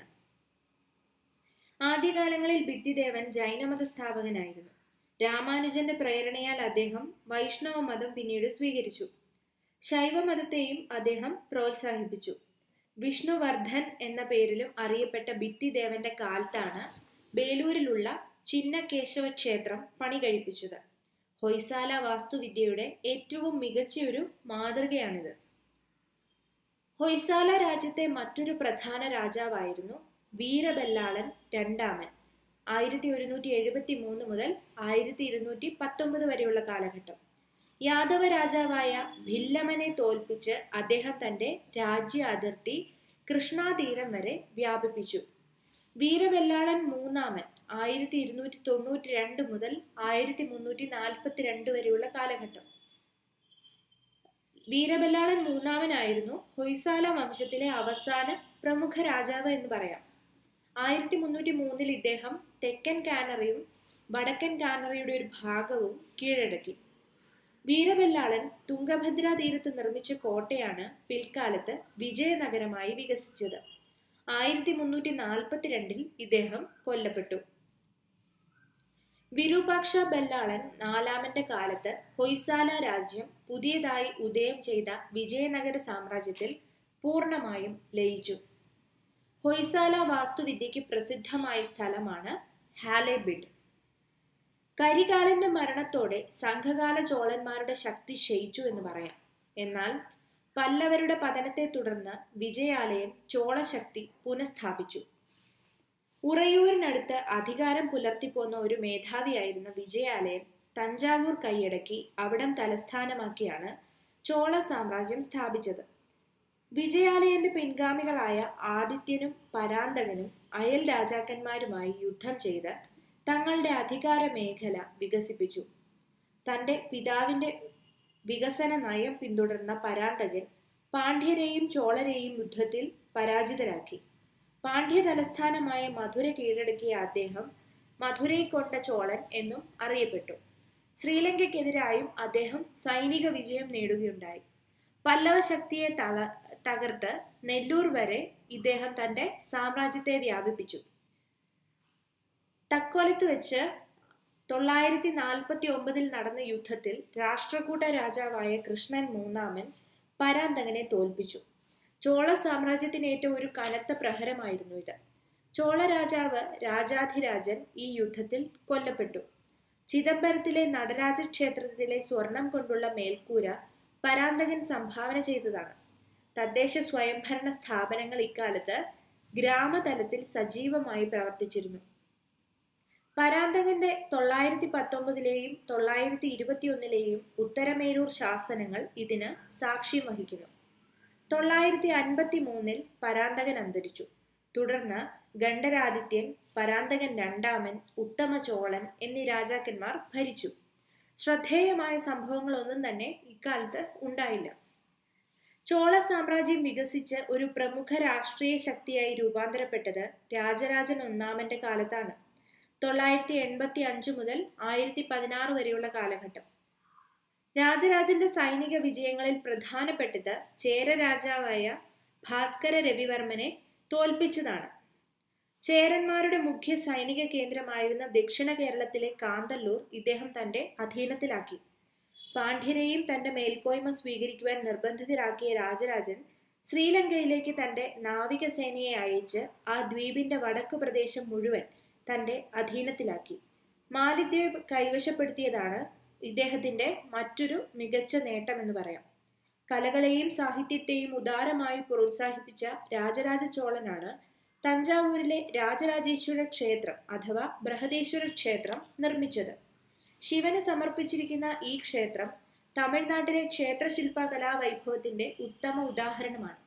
ആദ്യകാലങ്ങളിൽ ഭിത്തിദേവൻ ജൈനമത സ്ഥാപകനായിരുന്നു. രാമാനുജന്റെ പ്രേരണയാൽ അദ്ദേഹം വൈഷ്ണവ മതം പിന്നീട് സ്വീകരിച്ചു. ശൈവമതത്തെയും അദ്ദേഹം പ്രോത്സാഹിപ്പിച്ചു. വിഷ്ണുവർദ്ധൻ എന്ന പേരിലും അറിയപ്പെട്ട ഭിത്തിദേവന്റെ കാലത്താണ് ബേലൂരിലുള്ള ചിന്നകേശവ ക്ഷേത്രം പണി കഴിപ്പിച്ചത്. ഹൊയ്സാല വാസ്തുവിദ്യയുടെ ഏറ്റവും മികച്ചൊരു മാതൃകയാണിത്. ഹൊയ്സാല രാജ്യത്തെ മറ്റൊരു പ്രധാന രാജാവായിരുന്നു വീരബല്ലാളൻ രണ്ടാമൻ. ആയിരത്തി ഒരുന്നൂറ്റി എഴുപത്തി മൂന്ന് മുതൽ ആയിരത്തി ഇരുന്നൂറ്റി പത്തൊമ്പത് വരെയുള്ള കാലഘട്ടം. യാദവ രാജാവായ ഭില്ലമനെ തോൽപ്പിച്ച് അദ്ദേഹം തന്റെ രാജ്യ അതിർത്തി കൃഷ്ണാതീരം വരെ വ്യാപിപ്പിച്ചു. വീരബല്ലാളൻ മൂന്നാമൻ ആയിരത്തി ഇരുന്നൂറ്റി തൊണ്ണൂറ്റി രണ്ട് മുതൽ ആയിരത്തി മുന്നൂറ്റി നാൽപ്പത്തി രണ്ട് വരെയുള്ള കാലഘട്ടം. വീരബല്ലാളൻ മൂന്നാമനായിരുന്നു ഹൊയ്സാല വംശത്തിലെ അവസാന പ്രമുഖ രാജാവ് എന്ന് പറയാം. ആയിരത്തി മുന്നൂറ്റി മൂന്നിൽ ഇദ്ദേഹം തെക്കൻ കാനറിയും വടക്കൻ കാനറിയുടെ ഒരു ഭാഗവും കീഴടക്കി. വീരബല്ലാളൻ തുംഗഭദ്ര തീരത്ത് നിർമ്മിച്ച കോട്ടയാണ് പിൽക്കാലത്ത് വിജയനഗരമായി വികസിച്ചത്. ആയിരത്തി മുന്നൂറ്റി നാൽപ്പത്തിരണ്ടിൽ ഇദ്ദേഹം കൊല്ലപ്പെട്ടു. വിരൂപാക്ഷ ബല്ലാളൻ നാലാമന്റെ കാലത്ത് ഹൊയ്സാല രാജ്യം പുതിയതായി ഉദയം ചെയ്ത വിജയനഗര സാമ്രാജ്യത്തിൽ പൂർണ്ണമായും ലയിച്ചു. ഹൊയ്സാല വാസ്തുവിദ്യയ്ക്ക് പ്രസിദ്ധമായ സ്ഥലമാണ് ഹാലേബിഡ്. കരികാലന്റെ മരണത്തോടെ സംഘകാല ചോളന്മാരുടെ ശക്തി ക്ഷയിച്ചു എന്ന് പറയാം. എന്നാൽ പല്ലവരുടെ പതനത്തെ തുടർന്ന് വിജയാലയം ചോളശക്തി പുനഃസ്ഥാപിച്ചു. ഉറയൂരിനടുത്ത് അധികാരം പുലർത്തിപ്പോന്ന ഒരു മേധാവിയായിരുന്ന വിജയാലയം തഞ്ചാവൂർ കൈയടക്കി അവിടം തലസ്ഥാനമാക്കിയാണ് ചോള സാമ്രാജ്യം സ്ഥാപിച്ചത്. വിജയാലയന്റെ പിൻഗാമികളായ ആദിത്യനും പരാന്തകനും അയൽ രാജാക്കന്മാരുമായി യുദ്ധം ചെയ്ത് തങ്ങളുടെ അധികാര മേഖല വികസിപ്പിച്ചു. തന്റെ പിതാവിന്റെ വികസന നയം പിന്തുടർന്ന പരാന്തകൻ പാണ്ഡ്യരെയും ചോളരെയും യുദ്ധത്തിൽ പരാജിതരാക്കി. പാണ്ഡ്യ തലസ്ഥാനമായ മധുര കീഴടക്കിയ അദ്ദേഹം മധുരൈ കൊണ്ട ചോളൻ എന്നും അറിയപ്പെട്ടു. ശ്രീലങ്കയ്ക്കെതിരായും അദ്ദേഹം സൈനിക വിജയം നേടുകയുണ്ടായി. പല്ലവ ശക്തിയെ തള തകർത്ത് നെല്ലൂർ വരെ ഇദ്ദേഹം തന്റെ സാമ്രാജ്യത്തെ വ്യാപിപ്പിച്ചു. തക്കോലത്ത് വെച്ച് തൊള്ളായിരത്തി നാൽപ്പത്തി ഒമ്പതിൽ നടന്ന യുദ്ധത്തിൽ രാഷ്ട്രകൂട രാജാവായ കൃഷ്ണൻ മൂന്നാമൻ പരാന്തകനെ തോൽപ്പിച്ചു. ചോള സാമ്രാജ്യത്തിനേറ്റ ഒരു കനത്ത പ്രഹരമായിരുന്നു ഇത്. ചോള രാജാവ് രാജാധിരാജൻ ഈ യുദ്ധത്തിൽ കൊല്ലപ്പെട്ടു. ചിദംബരത്തിലെ നടരാജ ക്ഷേത്രത്തിലെ സ്വർണം കൊണ്ടുള്ള മേൽക്കൂര പരാന്തകൻ സംഭാവന ചെയ്തതാണ്. തദ്ദേശ സ്വയംഭരണ സ്ഥാപനങ്ങൾ ഇക്കാലത്ത് ഗ്രാമതലത്തിൽ സജീവമായി പ്രവർത്തിച്ചിരുന്നു. പരാന്തകന്റെ തൊള്ളായിരത്തി പത്തൊമ്പതിലെയും തൊള്ളായിരത്തി ഇരുപത്തി ഒന്നിലെയും ഉത്തരമേരൂർ ശാസനങ്ങൾ ഇതിന് സാക്ഷ്യം വഹിക്കുന്നു. തൊള്ളായിരത്തി അൻപത്തി മൂന്നിൽ പരാന്തകൻ അന്തരിച്ചു. തുടർന്ന് ഗണ്ഡരാദിത്യൻ, പരാന്തകൻ രണ്ടാമൻ, ഉത്തമ ചോളൻ എന്നീ രാജാക്കന്മാർ ഭരിച്ചു. ശ്രദ്ധേയമായ സംഭവങ്ങളൊന്നും തന്നെ ഇക്കാലത്ത് ഉണ്ടായില്ല. ചോള സാമ്രാജ്യം വികസിച്ച് ഒരു പ്രമുഖ രാഷ്ട്രീയ ശക്തിയായി രൂപാന്തരപ്പെട്ടത് രാജരാജൻ ഒന്നാമന്റെ കാലത്താണ്. തൊള്ളായിരത്തി എൺപത്തി അഞ്ച് മുതൽ ആയിരത്തി പതിനാറ് വരെയുള്ള കാലഘട്ടം. രാജരാജന്റെ സൈനിക വിജയങ്ങളിൽ പ്രധാനപ്പെട്ടത് ചേര രാജാവായ ഭാസ്കര രവിവർമ്മനെ തോൽപ്പിച്ചതാണ്. ചേരന്മാരുടെ മുഖ്യ സൈനിക കേന്ദ്രമായിരുന്ന ദക്ഷിണ കേരളത്തിലെ കാന്തല്ലൂർ ഇദ്ദേഹം തന്റെ അധീനത്തിലാക്കി. പാണ്ഡ്യരെയും തന്റെ മേൽക്കോയ്മ സ്വീകരിക്കുവാൻ നിർബന്ധിതരാക്കിയ രാജരാജൻ ശ്രീലങ്കയിലേക്ക് തന്റെ നാവികസേനയെ അയച്ച് ആ ദ്വീപിന്റെ വടക്കു പ്രദേശം മുഴുവൻ തന്റെ അധീനത്തിലാക്കി. മാലിദ്വീപ് കൈവശപ്പെടുത്തിയതാണ് ഇദ്ദേഹത്തിന്റെ മറ്റൊരു മികച്ച നേട്ടമെന്ന് പറയാം. കലകളെയും സാഹിത്യത്തെയും ഉദാരമായി പ്രോത്സാഹിപ്പിച്ച രാജരാജ ചോളനാണ് തഞ്ചാവൂരിലെ രാജരാജേശ്വര ക്ഷേത്രം അഥവാ ബൃഹദേശ്വര ക്ഷേത്രം നിർമ്മിച്ചത്. ശിവന് സമർപ്പിച്ചിരിക്കുന്ന ഈ ക്ഷേത്രം തമിഴ്നാട്ടിലെ ക്ഷേത്രശില്പകലാ വൈഭവത്തിന്റെ ഉത്തമ ഉദാഹരണമാണ്.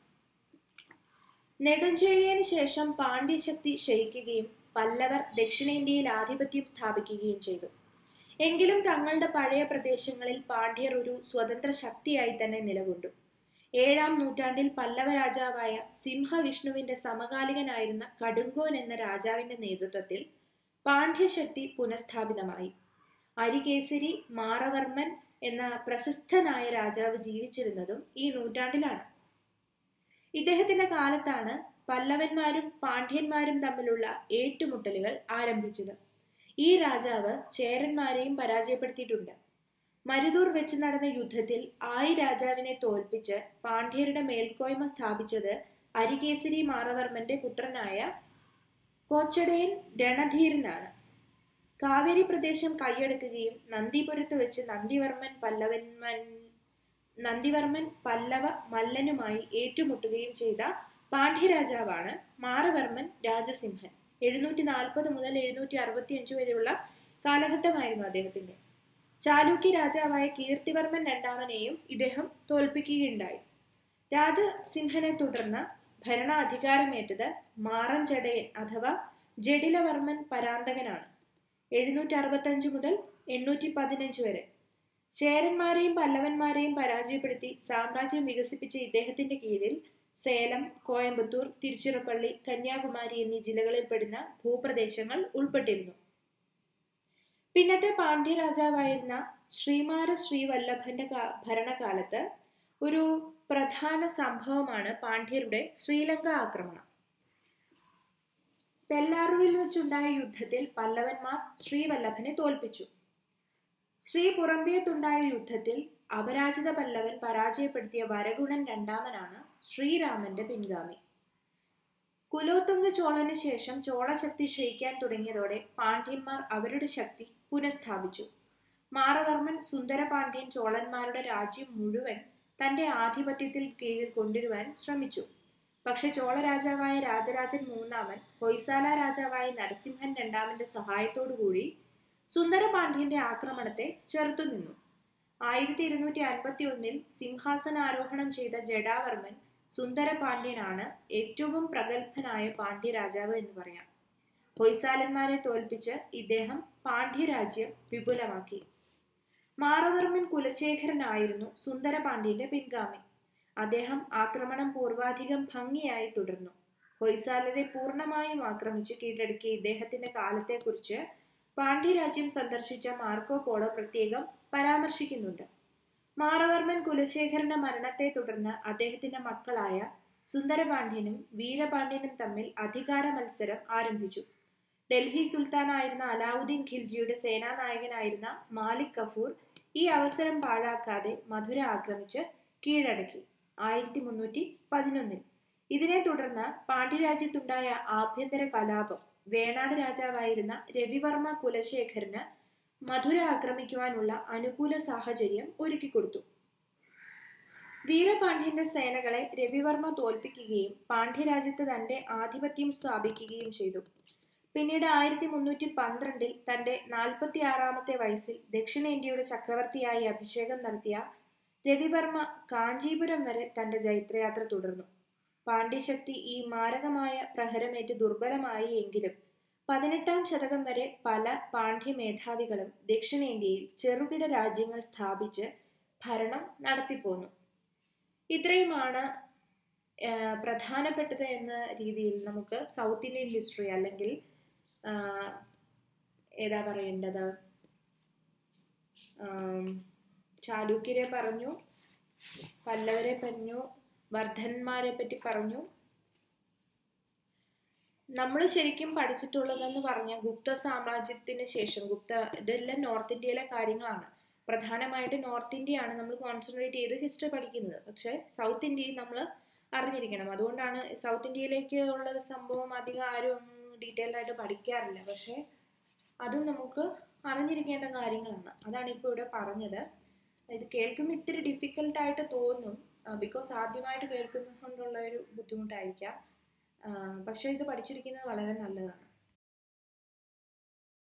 നെടുഞ്ചേഴിയന് ശേഷം പാണ്ഡ്യശക്തി ക്ഷയിക്കുകയും പല്ലവർ ദക്ഷിണേന്ത്യയിൽ ആധിപത്യം സ്ഥാപിക്കുകയും ചെയ്തു. എങ്കിലും തങ്ങളുടെ പഴയ പ്രദേശങ്ങളിൽ പാണ്ഡ്യർ ഒരു സ്വതന്ത്ര ശക്തിയായി തന്നെ നിലകൊണ്ടു. ഏഴാം നൂറ്റാണ്ടിൽ പല്ലവ രാജാവായ സിംഹവിഷ്ണുവിന്റെ സമകാലികനായിരുന്ന കടുങ്കോൻ എന്ന രാജാവിന്റെ നേതൃത്വത്തിൽ പാണ്ഡ്യശക്തി പുനഃസ്ഥാപിതമായി. അരികേസരി മാറവർമ്മൻ എന്ന പ്രശസ്തനായ രാജാവ് ജീവിച്ചിരുന്നതും ഈ നൂറ്റാണ്ടിലാണ്. ഇദ്ദേഹത്തിന്റെ കാലത്താണ് പല്ലവന്മാരും പാണ്ഡ്യന്മാരും തമ്മിലുള്ള ഏറ്റുമുട്ടലുകൾ ആരംഭിച്ചത്. ഈ രാജാവ് ചേരന്മാരെയും പരാജയപ്പെടുത്തിയിട്ടുണ്ട്. മരുതൂർ വെച്ച് നടന്ന യുദ്ധത്തിൽ ആയി രാജാവിനെ തോൽപ്പിച്ച് പാണ്ഡ്യരുടെ മേൽക്കോയ്മ സ്ഥാപിച്ചത് അരികേസരി മാറവർമ്മന്റെ പുത്രനായ കോച്ചടയൻ രണധീരനാണ്. കാവേരി പ്രദേശം കൈയടക്കുകയും നന്ദിപുരത്ത് വെച്ച് നന്ദിവർമ്മൻ പല്ലവന്മൻ നന്ദിവർമ്മൻ പല്ലവ മല്ലനുമായി ഏറ്റുമുട്ടുകയും ചെയ്ത പാണ്ഡ്യരാജാവാണ് മാറവർമ്മൻ രാജസിംഹൻ. എഴുന്നൂറ്റി നാൽപ്പത് മുതൽ എഴുന്നൂറ്റി അറുപത്തി അഞ്ച് വരെയുള്ള കാലഘട്ടമായിരുന്നു അദ്ദേഹത്തിന്റെ. ചാലൂക്യ രാജാവായ കീർത്തിവർമ്മൻ രണ്ടാമനെയും ഇദ്ദേഹം തോൽപ്പിക്കുകയുണ്ടായി. രാജസിംഹനെ തുടർന്ന് ഭരണാധികാരമേറ്റത് മാറൻചടയൻ അഥവാ ജഡിലവർമ്മൻ പരാന്തകനാണ്. എഴുന്നൂറ്റി അറുപത്തി അഞ്ച് മുതൽ എണ്ണൂറ്റി പതിനഞ്ച് വരെ ചേരന്മാരെയും പല്ലവന്മാരെയും പരാജയപ്പെടുത്തി സാമ്രാജ്യം വികസിപ്പിച്ച ഇദ്ദേഹത്തിന്റെ കീഴിൽ സേലം, കോയമ്പത്തൂർ, തിരുച്ചിറപ്പള്ളി, കന്യാകുമാരി എന്നീ ജില്ലകളിൽപ്പെടുന്ന ഭൂപ്രദേശങ്ങൾ ഉൾപ്പെട്ടിരുന്നു. പിന്നത്തെ പാണ്ഡ്യ രാജാവായിരുന്ന ശ്രീമാര ശ്രീവല്ലഭന്റെ ഭരണകാലത്ത് ഒരു പ്രധാന സംഭവമാണ് പാണ്ഡ്യരുടെ ശ്രീലങ്ക ആക്രമണം. തെല്ലാറുവിൽ വെച്ചുണ്ടായ യുദ്ധത്തിൽ പല്ലവന്മാർ ശ്രീവല്ലഭനെ തോൽപ്പിച്ചു. ശ്രീപുറമ്പിയത്തുണ്ടായ യുദ്ധത്തിൽ അപരാജിത പല്ലവൻ പരാജയപ്പെടുത്തിയ വരഗുണൻ രണ്ടാമനാണ് ശ്രീരാമന്റെ പിൻഗാമി. കുലോത്തുംഗ ചോളന് ശേഷം ചോളശക്തി ക്ഷയിക്കാൻ തുടങ്ങിയതോടെ പാണ്ഡ്യന്മാർ അവരുടെ ശക്തി പുനഃസ്ഥാപിച്ചു. മാറവർമ്മൻ സുന്ദരപാണ്ഡ്യൻ ചോളന്മാരുടെ രാജ്യം മുഴുവൻ തന്റെ ആധിപത്യത്തിൽ കീഴിൽ കൊണ്ടുവരുവാൻ ശ്രമിച്ചു. പക്ഷെ ചോള രാജാവായ രാജരാജൻ മൂന്നാമൻ ഹൊയ്സാല രാജാവായ നരസിംഹൻ രണ്ടാമന്റെ സഹായത്തോടുകൂടി സുന്ദരപാണ്ഡ്യന്റെ ആക്രമണത്തെ ചെറുത്തുനിന്നു. ആയിരത്തി ഇരുന്നൂറ്റി അൻപത്തി ഒന്നിൽ സിംഹാസനാരോഹണം ചെയ്ത ജഡാവർമ്മൻ സുന്ദരപാണ്ഡ്യനാണ് ഏറ്റവും പ്രഗത്ഭനായ പാണ്ഡ്യ രാജാവ് എന്ന് പറയാം. ഹൊയ്സാലന്മാരെ തോൽപ്പിച്ച് ഇദ്ദേഹം പാണ്ഡ്യരാജ്യം വിപുലമാക്കി. മാറവർമ്മൻ കുലശേഖരനായിരുന്നു സുന്ദരപാണ്ഡ്യന്റെ പിൻഗാമി. അദ്ദേഹം ആക്രമണം പൂർവാധികം ഭംഗിയായി തുടർന്നു. ഹൊയ്സാലരെ പൂർണ്ണമായും ആക്രമിച്ച് കീഴടക്കിയ ഇദ്ദേഹത്തിന്റെ കാലത്തെക്കുറിച്ച് പാണ്ഡ്യരാജ്യം സന്ദർശിച്ച മാർക്കോ പോളോ പ്രത്യേകം പരാമർശിക്കുന്നുണ്ട്. മാറവർമ്മൻ കുലശേഖരന്റെ മരണത്തെ തുടർന്ന് അദ്ദേഹത്തിന്റെ മക്കളായ സുന്ദരപാണ്ഡ്യനും വീരപാണ്ഡ്യനും തമ്മിൽ അധികാര മത്സരം ആരംഭിച്ചു. ഡൽഹി സുൽത്താനായിരുന്ന അലാവുദ്ദീൻ ഖിൽജിയുടെ സേനാനായകനായിരുന്ന മാലിക് കഫൂർ ഈ അവസരം പാഴാക്കാതെ മധുര ആക്രമിച്ച് കീഴടക്കി ആയിരത്തി മുന്നൂറ്റി പതിനൊന്നിൽ. ഇതിനെ തുടർന്ന് പാണ്ഡ്യരാജ്യത്തുണ്ടായ ആഭ്യന്തര കലാപം വേണാട് രാജാവായിരുന്ന രവിവർമ്മ കുലശേഖരന് മധുര ആക്രമിക്കുവാനുള്ള അനുകൂല സാഹചര്യം ഒരുക്കിക്കൊടുത്തു. വീരപാണ്ഡ്യന്റെ സേനകളെ രവിവർമ്മ തോൽപ്പിക്കുകയും പാണ്ഡ്യരാജ്യത്ത് തന്റെ ആധിപത്യം സ്ഥാപിക്കുകയും ചെയ്തു. പിന്നീട് ആയിരത്തി മുന്നൂറ്റി പന്ത്രണ്ടിൽ തന്റെ നാൽപ്പത്തി ആറാമത്തെ വയസ്സിൽ ദക്ഷിണേന്ത്യയുടെ ചക്രവർത്തിയായി അഭിഷേകം നടത്തിയ രവിവർമ്മ കാഞ്ചീപുരം വരെ തന്റെ ജൈത്രയാത്ര തുടർന്നു. പാണ്ഡ്യശക്തി ഈ മാരകമായ പ്രഹരമേറ്റ് ദുർബലമായി എങ്കിലും പതിനെട്ടാം ശതകം വരെ പല പാണ്ഡ്യ മേധാവികളും ദക്ഷിണേന്ത്യയിൽ ചെറുകിട രാജ്യങ്ങൾ സ്ഥാപിച്ച് ഭരണം നടത്തിപ്പോന്നു. ഇത്രയുമാണ് പ്രധാനപ്പെട്ടത് എന്ന രീതിയിൽ നമുക്ക് സൗത്ത് ഇന്ത്യൻ ഹിസ്റ്ററി അല്ലെങ്കിൽ ഏതാ പറയേണ്ടത്, ചാലൂക്യരെ പറഞ്ഞു, പല്ലവരെ പറഞ്ഞു, വർദ്ധന്മാരെ പറ്റി പറഞ്ഞു. നമ്മൾ ശരിക്കും പഠിച്ചിട്ടുള്ളതെന്ന് പറഞ്ഞാൽ ഗുപ്ത സാമ്രാജ്യത്തിന് ശേഷം, ഗുപ്ത ഇതെല്ലാം നോർത്ത് ഇന്ത്യയിലെ കാര്യങ്ങളാണ്. പ്രധാനമായിട്ട് നോർത്ത് ഇന്ത്യയാണ് നമ്മൾ കോൺസെൻട്രേറ്റ് ചെയ്ത് ഹിസ്റ്ററി പഠിക്കുന്നത്. പക്ഷെ സൗത്ത് ഇന്ത്യയിൽ നമ്മൾ അറിഞ്ഞിരിക്കണം. അതുകൊണ്ടാണ് സൗത്ത് ഇന്ത്യയിലേക്ക് ഉള്ള സംഭവം അധികം ആരും ഡീറ്റെയിൽഡ് ആയിട്ട് പഠിക്കാറില്ല. പക്ഷെ അതും നമുക്ക് അറിഞ്ഞിരിക്കേണ്ട കാര്യങ്ങളാണ്. അതാണ് ഇപ്പോൾ ഇവിടെ പറഞ്ഞത്. ഇത് കേൾക്കുമ്പോൾ ഇത്തിരി ഡിഫിക്കൽട്ടായിട്ട് തോന്നും, ബിക്കോസ് ആദ്യമായിട്ട് കേൾക്കുന്നത് കൊണ്ടുള്ള ഒരു ബുദ്ധിമുട്ടായിരിക്കാം. പക്ഷെ ഇത് പഠിച്ചിരിക്കുന്നത് വളരെ നല്ലതാണ്.